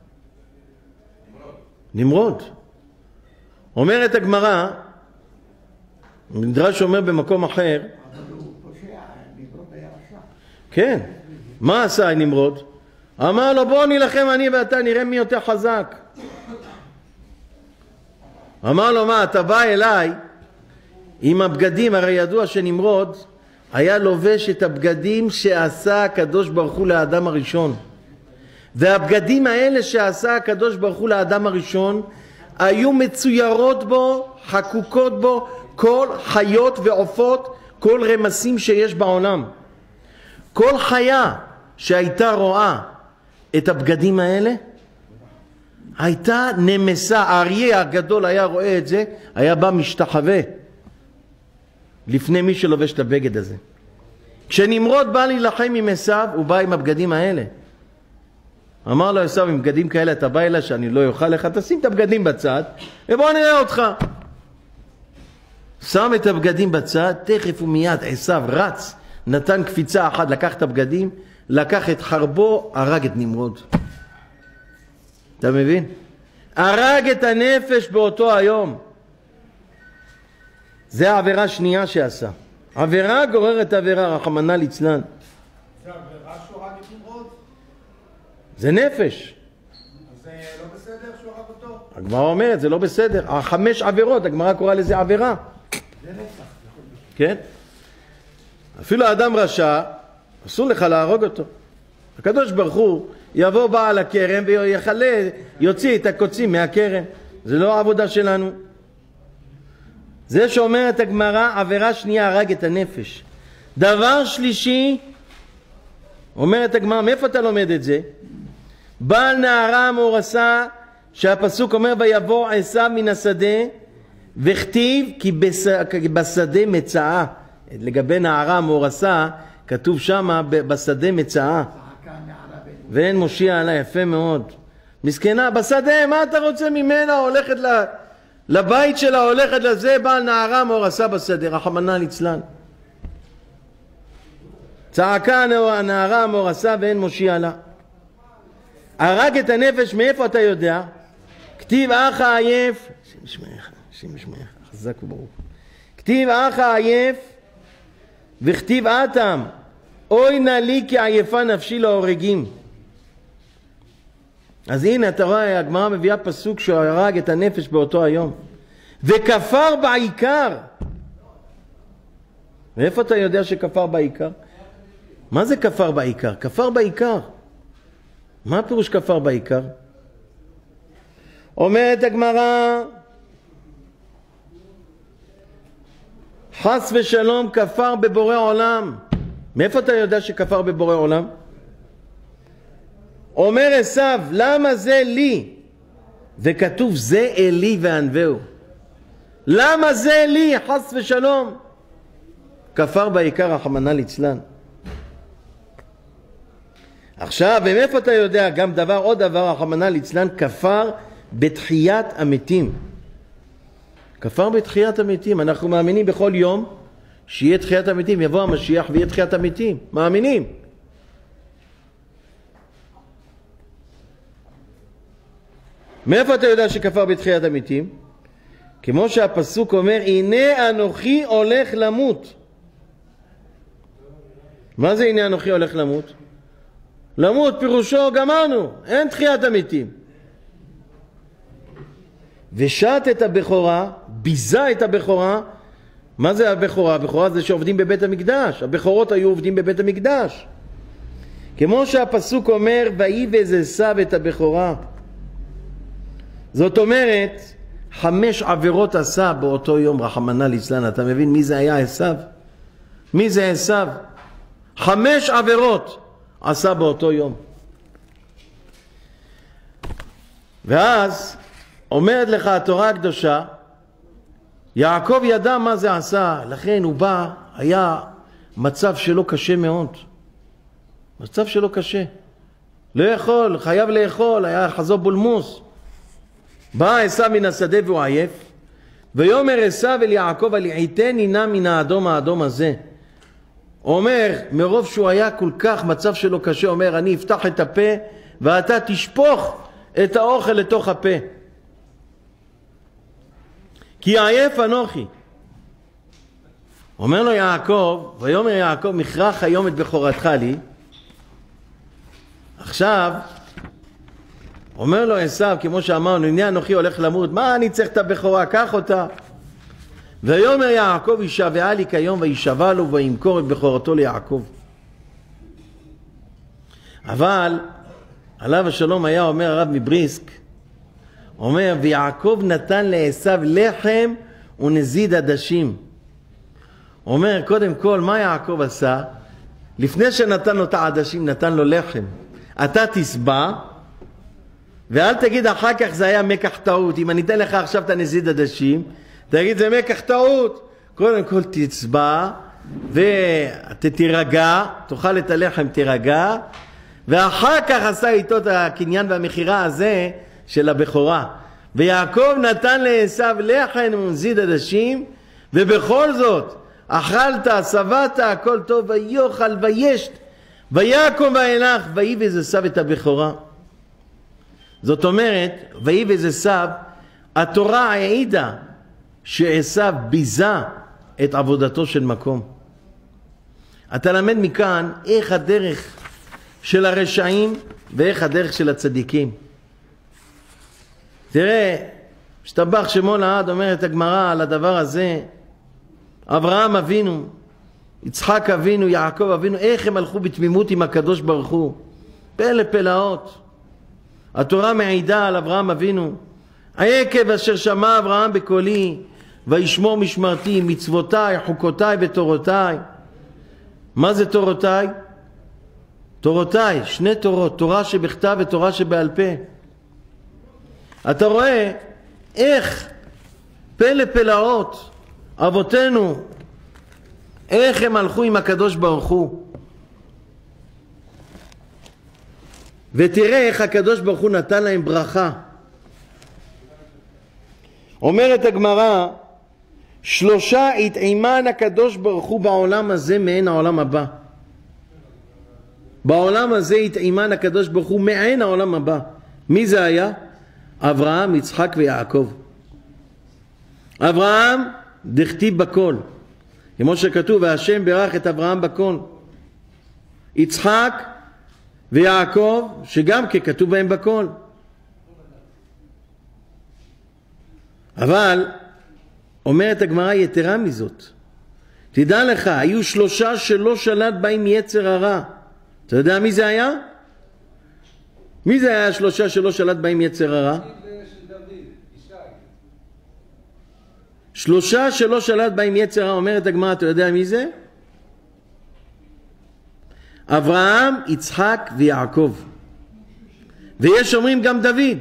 נמרוד. אומרת הגמרא, מדרש אומר במקום אחר, כן, מה עשה נמרוד? אמר לו בוא נלחם אני ואתה נראה מי יותר חזק. אמר לו מה, אתה בא אליי עם הבגדים, הרי ידוע שנמרוד היה לובש את הבגדים שעשה הקדוש ברוך הוא לאדם הראשון, והבגדים האלה שעשה הקדוש ברוך הוא לאדם הראשון היו מצוירות בו, חקוקות בו כל חיות ועופות, כל רמסים שיש בעולם. כל חיה שהייתה רואה את הבגדים האלה הייתה נמסה. האריה הגדול היה רואה את זה, היה בא משתחווה לפני מי שלובש את הבגד הזה. כשנמרוד בא להילחם עם עשיו, הוא בא עם הבגדים האלה. אמר לו עשיו, עם בגדים כאלה אתה בא אליי שאני לא יוכל לך, תשים את הבגדים בצד ובוא נראה אותך. שם את הבגדים בצד, תכף ומיד עשיו רץ, נתן קפיצה אחת, לקח את הבגדים, לקח את חרבו, הרג את נמרוד. אתה מבין? הרג את הנפש באותו היום. זה העבירה שנייה שעשה. עבירה גוררת עבירה, רחמנא ליצלן. זה עבירה שהוא הרג את נמרוד? זה נפש. אז זה לא בסדר שהוא הרג אותו? הגמרא אומרת, זה לא בסדר. 5 עבירות, הגמרא קוראה לזה עבירה. זה רצח. כן? אפילו האדם רשע, אסור לך להרוג אותו. הקדוש ברוך הוא יבוא בעל הכרם ויחלה, יוציא את הקוצים מהכרם. זה לא העבודה שלנו. זה שאומרת הגמרא, עבירה שנייה, הרג את הנפש. דבר שלישי, אומרת הגמרא, מאיפה אתה לומד את זה? בעל נערה מאורסה, שהפסוק אומר ויבוא עשיו מן השדה, וכתיב כי בשדה מצאה. לגבי נערה מאורסה, כתוב שמה בשדה מצאה. ואין מושיע עליה, יפה מאוד. מסכנה, בשדה, מה אתה רוצה ממנה? הולכת לבית שלה, הולכת לזה, בעל נערה מאורסה בשדה, רחמנא ליצלן. צעקה הנערה מאורסה ואין מושיע לה. הרג את הנפש, מאיפה אתה יודע? כתיב אח העייף, שם שמייך, חזק וברוך. כתיב אח העייף, וכתיב אתם, אוי נא לי כי עייפה נפשי להורגים. אז הנה אתה רואה, הגמרא מביאה פסוק שהוא הרג את הנפש באותו היום. וכפר בעיקר. ואיפה אתה יודע שכפר בעיקר? מה זה כפר בעיקר? כפר בעיקר. מה הפירוש כפר בעיקר? אומרת הגמרא, חס ושלום כפר בבורא עולם. מאיפה אתה יודע שכפר בבורא עולם? אומר עשיו, למה זה לי? וכתוב זה אלי וענווהו. למה זה לי? חס ושלום. כפר בעיקר, רחמנא ליצלן. עכשיו, ומאיפה אתה יודע? גם דבר, עוד דבר, רחמנא ליצלן, כפר בתחיית המתים. כפר בתחיית המתים. אנחנו מאמינים בכל יום שיהיה תחיית המתים, יבוא המשיח ויהיה תחיית המתים. מאמינים. מאיפה אתה יודע שכפר בתחיית המתים? כמו שהפסוק אומר, הנה אנוכי הולך למות. מה זה הנה אנוכי הולך למות? למות פירושו גמרנו, אין תחיית המתים. ושת את הבכורה, ביזה את הבכורה. מה זה הבכורה? הבכורה זה שעובדים בבית המקדש. הבכורות היו עובדים בבית המקדש. כמו שהפסוק אומר, ויבז עשיו את הבכורה. זאת אומרת, 5 עבירות עשה באותו יום, רחמנא ליצלן. אתה מבין מי זה היה עשיו? מי זה עשיו? 5 עבירות עשה באותו יום. ואז אומרת לך התורה הקדושה, יעקב ידע מה זה עשה, לכן הוא בא, היה מצב שלו קשה מאוד. מצב שלו קשה. לא יכול, חייב לאכול, היה חזור בולמוס. בא עשיו מן השדה והוא עייף, ויאמר עשיו אל יעקב, הלעיטני נא מן האדום הזה. הוא אומר, מרוב שהוא היה כל כך, מצב שלו קשה, אומר, אני אפתח את הפה, ואתה תשפוך את האוכל לתוך הפה. כי עייף אנוכי. אומר לו יעקב, ויאמר יעקב, מכרח היום את בכורתך לי. עכשיו, אומר לו עשיו, כמו שאמרנו, הנה אנוכי הולך למות, מה אני צריך את הבכורה? קח אותה. ויאמר יעקב, ישבעה לי כיום, וישבע לו וימכור את בכורתו ליעקב. אבל עליו השלום היה אומר הרב מבריסק, אומר, ויעקב נתן לעשיו לחם ונזיד עדשים. אומר, קודם כל, מה יעקב עשה? לפני שנתן לו את העדשים, נתן לו לחם. אתה תסבע, ואל תגיד אחר כך זה היה מקח טעות. אם אני אתן לך עכשיו את הנזיד עדשים, תגיד זה מקח טעות. קודם כל תסבע, ותתרגע, תאכל את הלחם, תרגע, ואחר כך עשה איתו את הקניין והמחירה הזה, של הבכורה. ויעקב נתן לעשיו לחם ונזיד עדשים, ובכל זאת אכלת, שבעת, הכל טוב, ויאכל וישת, ויקום וילך, ויבז עשיו את הבכורה. זאת אומרת, ויבז עשיו, התורה העידה שעשיו ביזה את עבודתו של מקום. אתה למד מכאן איך הדרך של הרשעים ואיך הדרך של הצדיקים. תראה, השתבח שמו לעד, אומרת הגמרא על הדבר הזה, אברהם אבינו, יצחק אבינו, יעקב אבינו, איך הם הלכו בתמימות עם הקדוש ברוך הוא. פלא פלאות. התורה מעידה על אברהם אבינו, עקב אשר שמע אברהם בקולי, וישמור משמרתי, מצוותיי, חוקותיי ותורותיי. מה זה תורותיי? תורותיי, 2 תורות, תורה שבכתב ותורה שבעל פה. אתה רואה איך פלא פלאות אבותינו, איך הם הלכו עם הקדוש ברוך הוא. ותראה איך הקדוש ברוך הוא נתן להם ברכה. אומרת הגמרא, 3 יטעימן הקדוש ברוך הוא בעולם הזה מעין העולם הבא. בעולם הזה יטעימן הקדוש ברוך הוא מעין העולם הבא. מי זה היה? אברהם, יצחק ויעקב. אברהם דכתיב בכל, כמו שכתוב, והשם ברך את אברהם בכל. יצחק ויעקב, שגם ככתוב בהם בכל. אבל אומרת הגמרא יתרה מזאת, תדע לך, היו 3 שלא שלט בהם יצר הרע. אתה יודע מי זה היה? מי זה היה 3 שלא שלט בהם יצר הרע? 3 שלא שלט בהם יצר הרע, אומרת הגמרא, אתה יודע מי זה? אברהם, יצחק ויעקב. ויש אומרים גם דוד.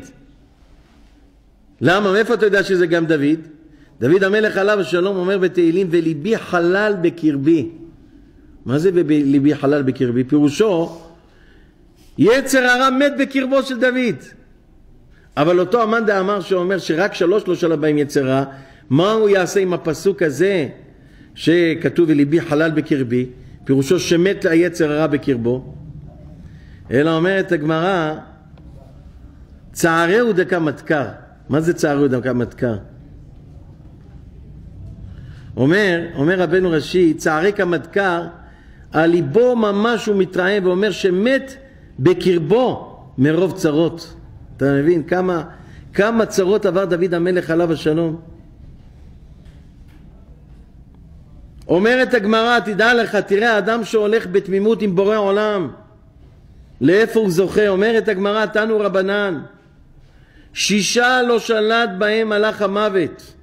למה? מאיפה אתה יודע שזה גם דוד? דוד המלך עליו השלום אומר בתהילים, וליבי חלל בקרבי. מה זה ליבי חלל בקרבי? פירושו, יצר הרע מת בקרבו של דוד. אבל אותו המאן דאמר שאומר שרק 3 לא שלט בהם יצר רע, מה הוא יעשה עם הפסוק הזה שכתוב וליבי חלל בקרבי? פירושו שמת היצר הרע בקרבו. אלא אומרת הגמרא, צערהו דקה מתקר. מה זה צערהו דקה מתקר? אומר רבנו ראשי, צערי כמדקר, על ליבו ממש הוא מתרעם ואומר שמת בקרבו מרוב צרות. אתה מבין כמה צרות עבר דוד המלך עליו השלום? אומרת הגמרא, תדע לך, תראה אדם שהולך בתמימות עם בורא עולם, לאיפה הוא זוכה? אומרת הגמרא, תנו רבנן, 6 לא שלט בהם מלאך המוות.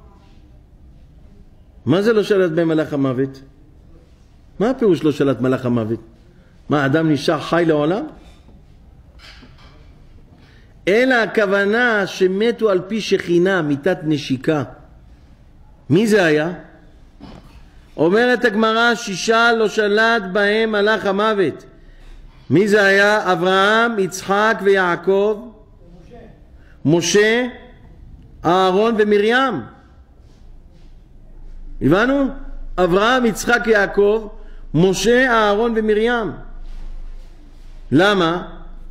מה זה לא שלט בהם מלאך המוות? מה הפירוש לא שלט מלאך המוות? מה, אדם נשאר חי לעולם? אלא הכוונה שמתו על פי שכינה, מיתת נשיקה. מי זה היה? אומרת הגמרא, 6 לא שלט בהם מלאך המוות. מי זה היה? אברהם, יצחק ויעקב, משה, אהרון ומרים. הבנו? אברהם, יצחק, יעקב, משה, אהרון ומרים. למה?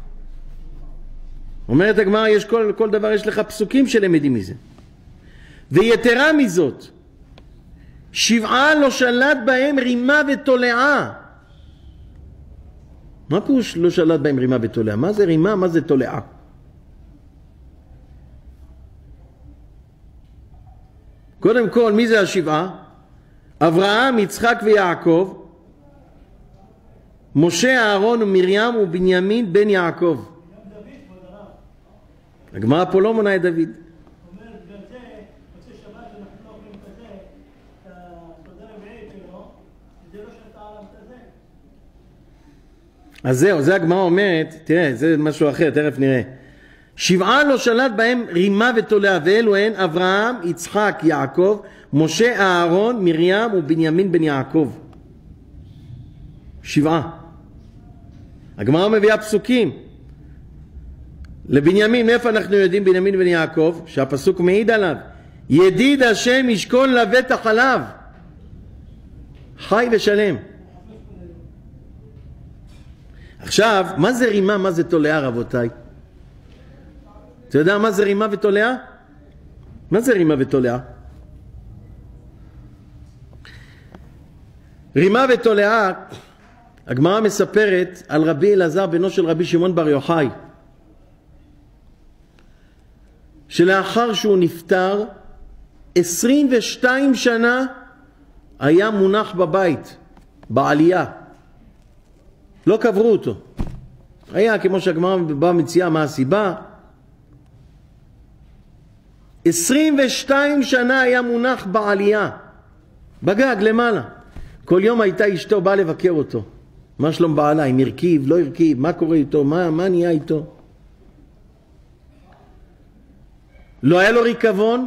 אומרת הגמרא, יש כל דבר יש לך פסוקים שלמדים מזה. ויתרה מזאת, 7 לא שלט בהם רימה ותולעה. מה פירוש לא שלט בהם רימה ותולעה? מה זה רימה? מה זה תולעה? קודם כל, מי זה 7? אברהם, יצחק ויעקב, משה, אהרון ומרים ובנימין בן יעקב. הגמרא פה לא מונה את דוד. אז זהו, זה הגמרא אומרת, תראה, זה משהו אחר, תכף נראה. 7 לא שלט בהם רימה ותולעה, ואלו הן אברהם, יצחק, יעקב, משה, אהרון, מרים ובנימין בן יעקב. 7. הגמרא מביאה פסוקים. לבנימין, מאיפה אנחנו יודעים בנימין בן יעקב? שהפסוק מעיד עליו. ידיד השם ישכון לבטח עליו. חי ושלם. עכשיו, מה זה רימה, מה זה תולעה, רבותיי? אתה יודע מה זה רימה ותולעה? מה זה רימה ותולעה? רימה ותולעה, הגמרא מספרת על רבי אלעזר בנו של רבי שמעון בר יוחאי, שלאחר שהוא נפטר 22 שנה היה מונח בבית, בעלייה. לא קברו אותו. היה, כמו שהגמרא באה מציעה, מה הסיבה? 22 שנה היה מונח בעלייה, בגג למעלה. כל יום הייתה אשתו באה לבקר אותו. מה שלום בעלה? אם הרכיב, לא הרכיב, מה קורה איתו, מה נהיה איתו? לא היה לו ריקבון.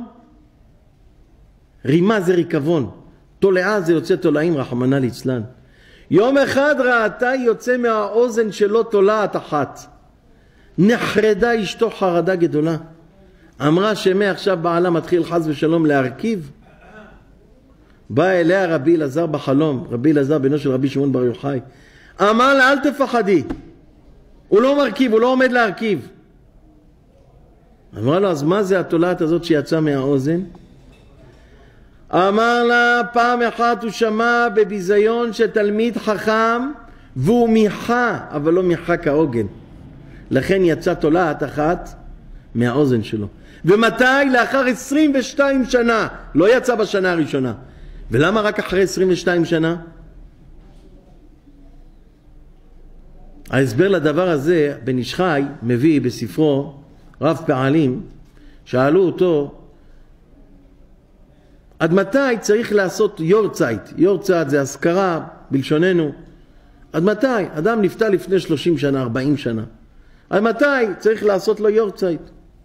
רימה זה ריקבון, תולעה זה יוצא תולעים, רחמנא ליצלן. יום אחד ראתה יוצא מהאוזן שלו תולעת אחת. נחרדה אשתו חרדה גדולה. אמרה שמעכשיו בעלה מתחיל חס ושלום להרכיב. בא אליה רבי אלעזר בחלום, רבי אלעזר בנו של רבי שמעון בר יוחאי. אמר לה, אל תפחדי, הוא לא מרכיב, הוא לא עומד להרכיב. אמרה לו, אז מה זה התולעת הזאת שיצאה מהאוזן? אמר לה, פעם אחת הוא שמע בביזיון שתלמיד חכם והוא מיחה, אבל לא מיחה כהוגן. לכן יצא תולעת אחת מהאוזן שלו. ומתי? לאחר 22 שנה. לא יצא בשנה הראשונה. ולמה רק אחרי 22 שנה? ההסבר לדבר הזה, בן איש חי מביא בספרו רב פעלים, שאלו אותו, עד מתי צריך לעשות יורצייט? יורצייט זה הזכרה בלשוננו. עד מתי? אדם נפטר לפני 30 שנה, 40 שנה. עד מתי צריך לעשות לו יורצייט?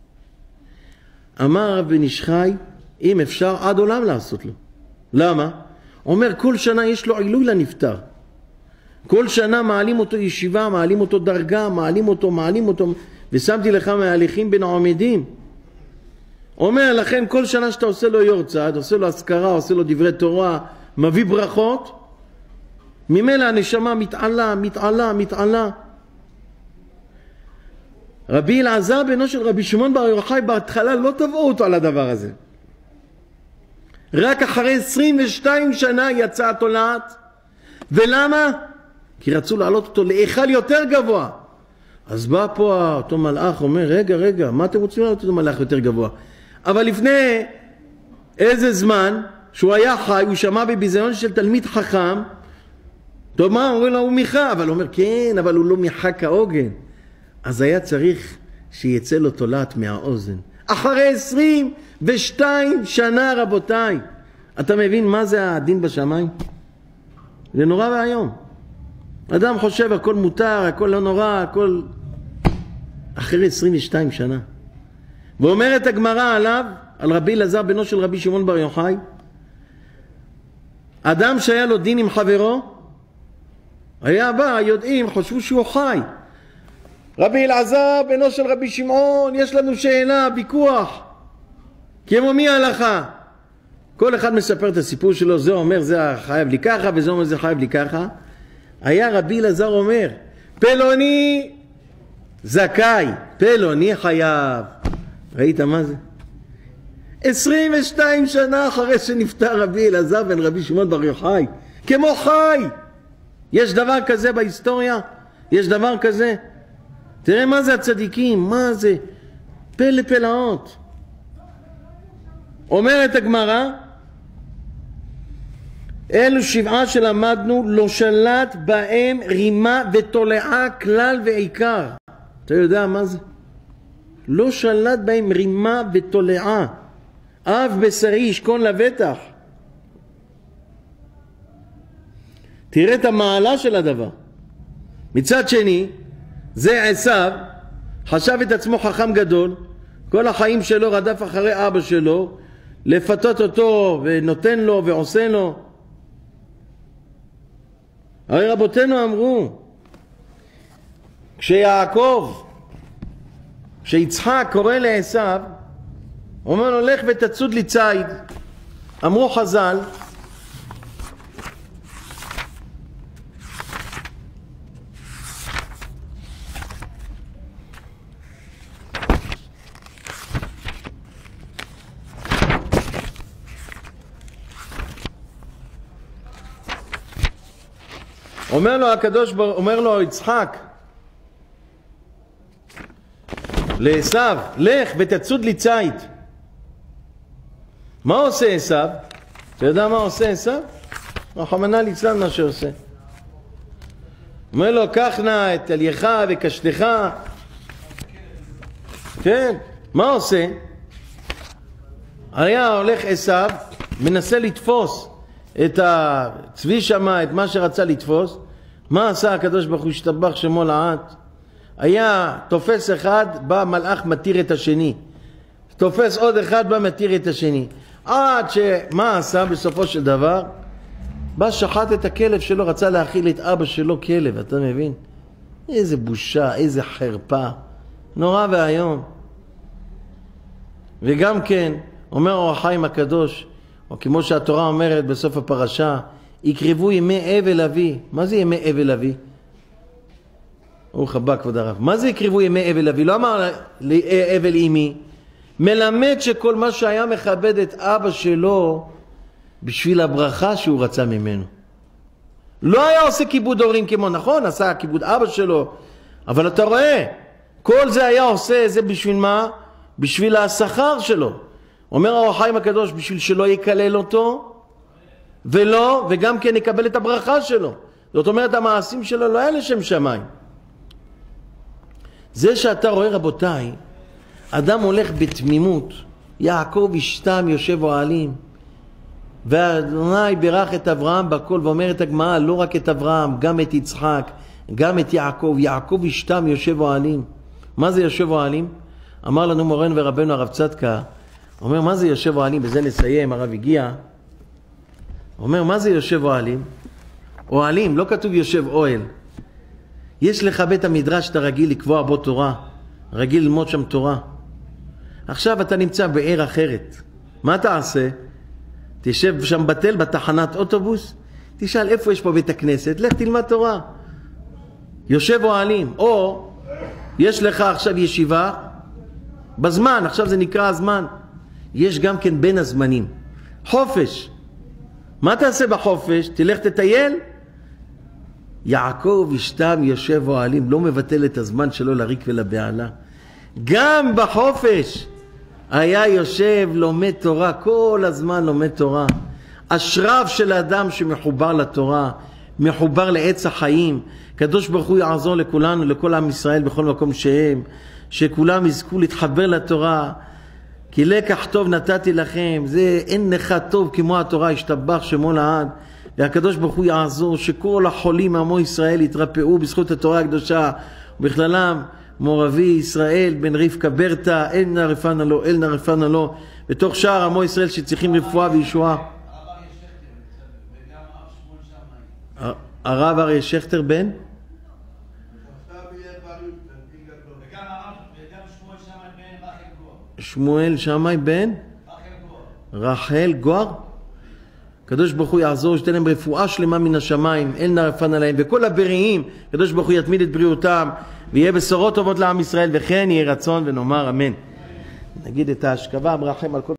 אמר רב בן איש חי, אם אפשר עד עולם לעשות לו. למה? אומר, כל שנה יש לו עילוי לנפטר. כל שנה מעלים אותו ישיבה, מעלים אותו דרגה, מעלים אותו, ושמתי לך מההליכים בין העומדים. אומר לכן, כל שנה שאתה עושה לו יורצייט, עושה לו הזכרה, עושה לו דברי תורה, מביא ברכות, ממילא הנשמה מתעלה. רבי אלעזר בנו של רבי שמעון בר יוחאי בהתחלה לא תבעו אותו על הדבר הזה. רק אחרי 22 שנה יצא התולעת. ולמה? כי רצו להעלות אותו להיכל יותר גבוה. אז בא פה אותו מלאך, אומר, רגע, מה אתם רוצים לעלות אותו מלאך יותר גבוה? אבל לפני איזה זמן שהוא היה חי, הוא שמע בביזיון של תלמיד חכם, טוב, מה? אומרים לו, הוא מיכה, אבל הוא אומר, כן, אבל הוא לא מיכה כהוגן. אז היה צריך שיצא לו תולעת מהאוזן. אחרי 22 שנה, רבותיי. אתה מבין מה זה הדין בשמיים? זה נורא והיום. אדם חושב הכל מותר, הכל לא נורא, הכל... אחרי 22 שנה. ואומרת הגמרא עליו, על רבי אלעזר בנו של רבי שמעון בר יוחאי, אדם שהיה לו דין עם חברו, היה בא, יודעים, חושבו שהוא חי. רבי אלעזר בנו של רבי שמעון, יש לנו שאלה, ויכוח. כמו מי ההלכה? כל אחד מספר את הסיפור שלו, זה אומר זה חייב לי ככה, וזה אומר זה חייב לי ככה. היה רבי אלעזר אומר, פלוני זכאי, פלוני חייב. ראית מה זה? 22 שנה אחרי שנפטר רבי אלעזר בן רבי שמעון בר יוחאי, כמו חי. יש דבר כזה בהיסטוריה? יש דבר כזה? תראה מה זה הצדיקים, מה זה? פלא פלאות. אומרת הגמרא, אלו 7 שלמדנו, לא שלט בהם רימה ותולעה כלל ועיקר. אתה יודע מה זה? לא שלט בהם רימה ותולעה. אב בשרי ישכון לבטח. תראה את המעלה של הדבר. מצד שני, זה עשיו, חשב את עצמו חכם גדול, כל החיים שלו רדף אחרי אבא שלו, לפתות אותו ונותן לו ועושה לו. הרי רבותינו אמרו, כשיצחק קורא לעשיו, אומר לו, לך ותצוד לי ציד. אמרו חז"ל, אומר לו הקדוש ברוך הוא, אומר לו יצחק לעשיו, לך ותצוד לי ציד. מה עושה עשיו? אתה יודע מה עושה עשיו? רחמנא ליצלן מה שעושה. אומר לו, קח נא את אלייך וקשתך. כן, מה עושה? היה הולך עשיו, מנסה לתפוס את הצבי שמה, את מה שרצה לתפוס. מה עשה הקדוש ברוך הוא? השתבח שמו לעד. היה תופס אחד, בא מלאך מתיר את השני. תופס עוד אחד, בא מתיר את השני. עד שמה עשה בסופו של דבר? בא שחט את הכלב שלו, רצה להאכיל את אבא שלו כלב, אתה מבין? איזה בושה, איזה חרפה. נורא והיום. וגם כן, אומר אור החיים הקדוש, או כמו שהתורה אומרת בסוף הפרשה, יקרבו ימי אבל אבי. מה זה ימי אבל אבי? ברוך הבא כבוד הרב. מה זה יקרבו ימי אבל אבי? לא אמר אבל אמי. מלמד שכל מה שהיה מכבד את אבא שלו בשביל הברכה שהוא רצה ממנו. לא היה עושה כיבוד הורים כמו, נכון, עשה כיבוד אבא שלו, אבל אתה רואה, כל זה היה עושה, זה בשביל מה? בשביל השכר שלו. אומר אור החיים הקדוש, בשביל שלא יקלל אותו, ולא, וגם כן יקבל את הברכה שלו. זאת אומרת, המעשים שלו לא היה לשם שמיים. זה שאתה רואה, רבותיי, אדם הולך בתמימות, יעקב אשתם יושב אוהלים, ואדוני בירך את אברהם בכל, ואומרת הגמרא, לא רק את אברהם, גם את יצחק, גם את יעקב. יעקב אשתם יושב אוהלים. מה זה יושב אוהלים? אמר לנו מורנו ורבנו הרב צדקה, אומר, מה זה יושב אוהלים? בזה נסיים, הרב הגיע. אומר, מה זה יושב אוהלים? אוהלים, לא כתוב יושב אוהל. יש לך בית המדרש שאתה רגיל לקבוע בו תורה, רגיל ללמוד שם תורה. עכשיו אתה נמצא בעיר אחרת. מה תעשה? תשב שם בתל, בתחנת אוטובוס, תשאל איפה יש פה בית הכנסת, לך תלמד תורה. יושב אוהלים. או יש לך עכשיו ישיבה בזמן, עכשיו זה נקרא הזמן. יש גם כן בין הזמנים. חופש. מה תעשה בחופש? תלך תטייל? יעקב ישתם יושב אוהלים, לא מבטל את הזמן שלו לריק ולבעלה. גם בחופש היה יושב לומד תורה, כל הזמן לומד תורה. אשריו של האדם שמחובר לתורה, מחובר לעץ החיים. קדוש ברוך הוא יעזור לכולנו, לכל עם ישראל בכל מקום שהם, שכולם יזכו להתחבר לתורה. כי לקח טוב נתתי לכם, זה אין לך טוב כמו התורה, ישתבח שמו לעד. והקדוש ברוך הוא יעזור שכל החולים עמו ישראל יתרפאו בזכות התורה הקדושה, ובכללם מורבי ישראל בן רבקה ברטה, אל נא רפאנה לו, אל נא רפאנה לו, בתוך שאר עמו ישראל שצריכים רפואה וישועה. הרב אריה שכטר בן? שמואל שמאי בן? רחל גואר? קדוש ברוך הוא יעזור, שתן להם רפואה שלמה מן השמיים, אל נא רפאנה להם, וכל הבריאים, קדוש ברוך הוא יתמיד את בריאותם, ויהיה בשורות טובות לעם ישראל, וכן יהיה רצון ונאמר אמן. נגיד את ההשכבה, מרחם על כל